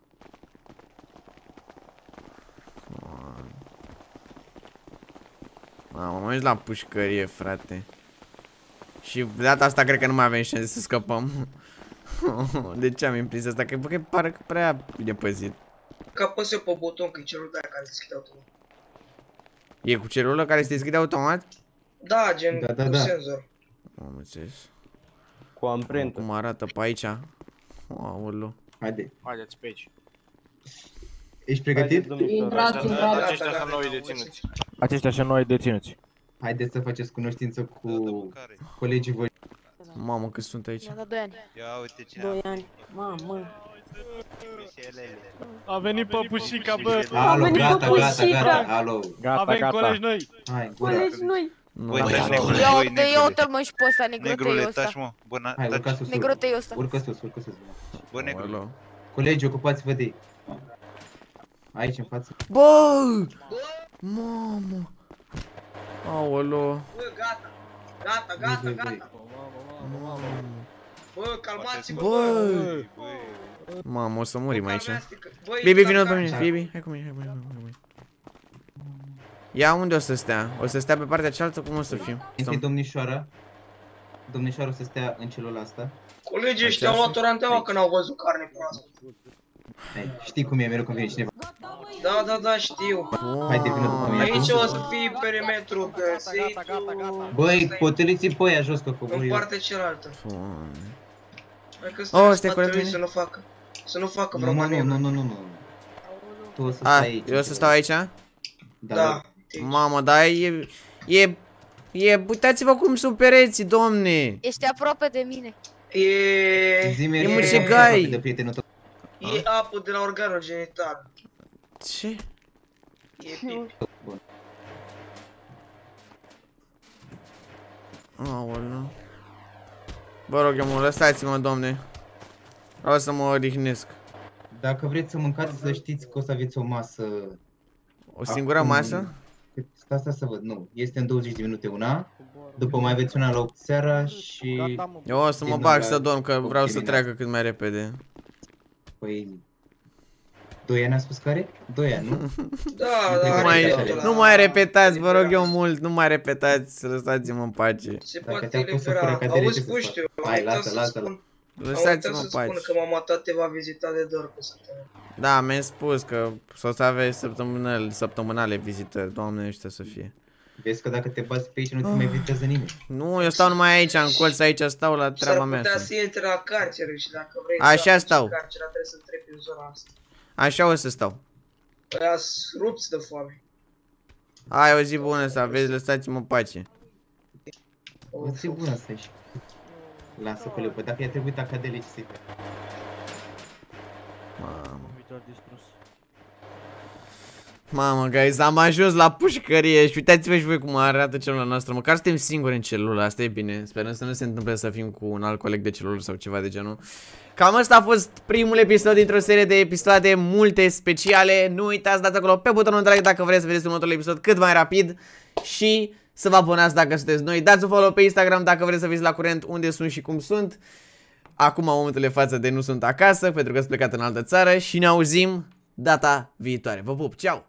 [SPEAKER 1] Mamă, mă duci la pușcărie, frate. Și de data asta cred că nu mai avem șanse să scăpăm. De ce am imprins asta? Că, bă, că pare că prea bine păzit.
[SPEAKER 5] Că apăs eu pe buton, că e celul de-aia care se deschide automat.
[SPEAKER 1] E cu celulă care se deschide automat?
[SPEAKER 5] Da, gen
[SPEAKER 9] Da, da,
[SPEAKER 5] cu
[SPEAKER 9] da.
[SPEAKER 5] senzor.
[SPEAKER 1] Am înțeles.
[SPEAKER 7] Cu amprentă.
[SPEAKER 1] Cum arată pe aici? Aoleu.
[SPEAKER 9] Haide.
[SPEAKER 2] Haideți pe aici.
[SPEAKER 9] Ești pregătit?
[SPEAKER 10] Intrați, intrați.
[SPEAKER 2] Aceștia sunt noi deținuți. Aceștia sunt noi deținuți.
[SPEAKER 9] Haideți să faceți cunoștință cu colegii voi.
[SPEAKER 1] Mamă, cât sunt aici.
[SPEAKER 8] Mi-a dat doi ani.
[SPEAKER 11] Ia uite ce
[SPEAKER 10] Doi ani. Mamă.
[SPEAKER 12] A venit păpușica, bă!
[SPEAKER 9] Alo,
[SPEAKER 10] venit
[SPEAKER 9] gata, gata,
[SPEAKER 10] păpușica.
[SPEAKER 9] gata, alo.
[SPEAKER 2] Gata,
[SPEAKER 12] Avem
[SPEAKER 2] gata.
[SPEAKER 12] colegi noi!
[SPEAKER 9] Hai, gura.
[SPEAKER 10] Colegi noi.
[SPEAKER 1] Nu,
[SPEAKER 11] Uite,
[SPEAKER 1] am-
[SPEAKER 11] negrule,
[SPEAKER 8] Ia
[SPEAKER 11] voi,
[SPEAKER 8] uite, ia
[SPEAKER 11] negrule.
[SPEAKER 8] uite-l mă și pe ăsta, negroteiul
[SPEAKER 11] Negrule,
[SPEAKER 8] ăsta.
[SPEAKER 11] taci, mă. Bună,
[SPEAKER 9] Hai, urca
[SPEAKER 11] taci.
[SPEAKER 9] sus, urcă.
[SPEAKER 8] Negroteiul ăsta.
[SPEAKER 9] Urcă sus, urcă sus.
[SPEAKER 11] Bă, negrule.
[SPEAKER 1] Aoleu.
[SPEAKER 9] Colegi, ocupați-vă de ei. Aici, în față.
[SPEAKER 1] Bă! Mamă! Aoleu.
[SPEAKER 5] Bă, gata. Gata, gata,
[SPEAKER 9] Băi, băi,
[SPEAKER 5] gata.
[SPEAKER 1] Mamă.
[SPEAKER 5] Bă, calmați-vă,
[SPEAKER 1] Bă!
[SPEAKER 5] bă.
[SPEAKER 1] Mamă, o să murim aici.
[SPEAKER 5] Calmează-te, băi,
[SPEAKER 1] Bibi,
[SPEAKER 5] da,
[SPEAKER 1] vină pe
[SPEAKER 5] da,
[SPEAKER 1] mine,
[SPEAKER 5] da.
[SPEAKER 1] Bibi, hai cu mine, hai cu mine, hai cu mine. Ia unde o să stea? O să stea pe partea cealaltă? Cum o să fim?
[SPEAKER 9] Este domnișoara. Domnișoara o să stea în celula asta.
[SPEAKER 5] Colegii ăștia au luat oranteaua când au văzut carne proaspătă.
[SPEAKER 9] Hai, știi cum e, mereu când vine cineva.
[SPEAKER 5] Da, da, da, știu.
[SPEAKER 9] Haide, vină după mine.
[SPEAKER 5] Aici o să fie perimetru găsit.
[SPEAKER 9] Băi, potoliți-i pe aia jos, că
[SPEAKER 5] În
[SPEAKER 9] cobori.
[SPEAKER 5] partea cealaltă.
[SPEAKER 1] Doamne.
[SPEAKER 5] Hai că
[SPEAKER 1] Oh,
[SPEAKER 5] stai în
[SPEAKER 1] stai
[SPEAKER 5] spatele
[SPEAKER 1] cu
[SPEAKER 5] lui
[SPEAKER 1] mine?
[SPEAKER 5] să nu facă. Să nu facă
[SPEAKER 9] Nu,
[SPEAKER 5] vreo
[SPEAKER 9] mă, nu,
[SPEAKER 5] manevră.
[SPEAKER 9] nu, nu, nu, nu. Tu o să
[SPEAKER 1] A,
[SPEAKER 9] stai aici.
[SPEAKER 1] eu o să stau aici?
[SPEAKER 9] Da,
[SPEAKER 5] Da.
[SPEAKER 9] da.
[SPEAKER 1] Mamă, dar e... E... E... Uitați-vă cum sunt pereții, domne!
[SPEAKER 8] Ești aproape de mine.
[SPEAKER 5] E...
[SPEAKER 9] Zi-mi,
[SPEAKER 1] E
[SPEAKER 9] e
[SPEAKER 1] mucegai.
[SPEAKER 9] de prietenul tău.
[SPEAKER 5] E apă de la organul genital.
[SPEAKER 1] Ce?
[SPEAKER 5] E pipi.
[SPEAKER 1] Aoleu. Vă rog eu mult, lăsați-mă, domne. Vreau să mă odihnesc.
[SPEAKER 9] Dacă vreți să mâncați, să știți că o să aveți o masă.
[SPEAKER 1] O singură
[SPEAKER 9] acum-
[SPEAKER 1] masă?
[SPEAKER 9] Stai, stai să văd, nu. Este în douăzeci de minute una. După mai aveți una la opt seara și...
[SPEAKER 1] Eu o să mă
[SPEAKER 9] Din
[SPEAKER 1] bag
[SPEAKER 9] la
[SPEAKER 1] să dorm, că
[SPEAKER 9] opt
[SPEAKER 1] vreau să
[SPEAKER 9] dimineața.
[SPEAKER 1] treacă cât mai repede.
[SPEAKER 9] Păi... Doi ani a spus care? Doi ani, nu?
[SPEAKER 5] Da,
[SPEAKER 9] Nu
[SPEAKER 5] da,
[SPEAKER 1] Nu
[SPEAKER 5] are
[SPEAKER 1] mai,
[SPEAKER 5] dreptul la-
[SPEAKER 1] nu mai repetați, vă rog eu mult, nu mai repetați, lăsați-mă în pace.
[SPEAKER 5] Se
[SPEAKER 9] Dacă
[SPEAKER 5] poate
[SPEAKER 9] te-a pus să
[SPEAKER 5] elibera.
[SPEAKER 9] fură cadere,
[SPEAKER 5] Auzi,
[SPEAKER 9] ce să
[SPEAKER 5] puștiu,
[SPEAKER 9] fac?
[SPEAKER 5] am
[SPEAKER 9] Hai,
[SPEAKER 5] uitat
[SPEAKER 9] lasă,
[SPEAKER 5] să
[SPEAKER 9] lasă,
[SPEAKER 5] spun. Am uitat
[SPEAKER 1] Lăsați-mă
[SPEAKER 5] să
[SPEAKER 1] în
[SPEAKER 5] spun
[SPEAKER 1] pace.
[SPEAKER 5] că mama ta te va vizita de doar pe săptămână.
[SPEAKER 1] Da, mi-ai spus că o să aveți săptămânale, săptămânale vizitări, doamne ăștia să fie.
[SPEAKER 9] Vezi că dacă te bați pe aici nu te mai vizitează nimeni.
[SPEAKER 1] Nu, eu stau numai aici, în colț, aici stau la treaba
[SPEAKER 5] S-ar
[SPEAKER 1] mea.
[SPEAKER 5] putea
[SPEAKER 1] să-
[SPEAKER 5] să intre la carceră și dacă vrei
[SPEAKER 1] Așa
[SPEAKER 5] să ajungi
[SPEAKER 1] stau.
[SPEAKER 5] în carceră, trebuie să trepi în zona asta.
[SPEAKER 1] Așa o să stau.
[SPEAKER 5] Aia rupți de foame.
[SPEAKER 1] Hai, o zi bună să aveți, lăsați-mă în pace.
[SPEAKER 9] O zi bună să ieși. Lasă, colegă, păi dacă i-a trebuit acadele, ce să-i fac?
[SPEAKER 1] Mamă.
[SPEAKER 2] Viitor distrus.
[SPEAKER 1] Mamă, guys, am ajuns la pușcărie și uitați-vă și voi cum arată celula noastră. Măcar suntem singuri în celulă, asta e bine. Sperăm să nu se întâmple să fim cu un alt coleg de celulă sau ceva de genul. Cam ăsta a fost primul episod dintr-o serie de episoade multe speciale. Nu uitați, dați acolo pe butonul de like dacă vreți să vedeți următorul episod cât mai rapid. Și să vă abonați dacă sunteți noi. Dați un follow pe Instagram dacă vreți să fiți la curent unde sunt și cum sunt. Acum, în momentul de față de nu sunt acasă, pentru că sunt plecat în altă țară. Și ne auzim data viitoare. Vă pup, ceau!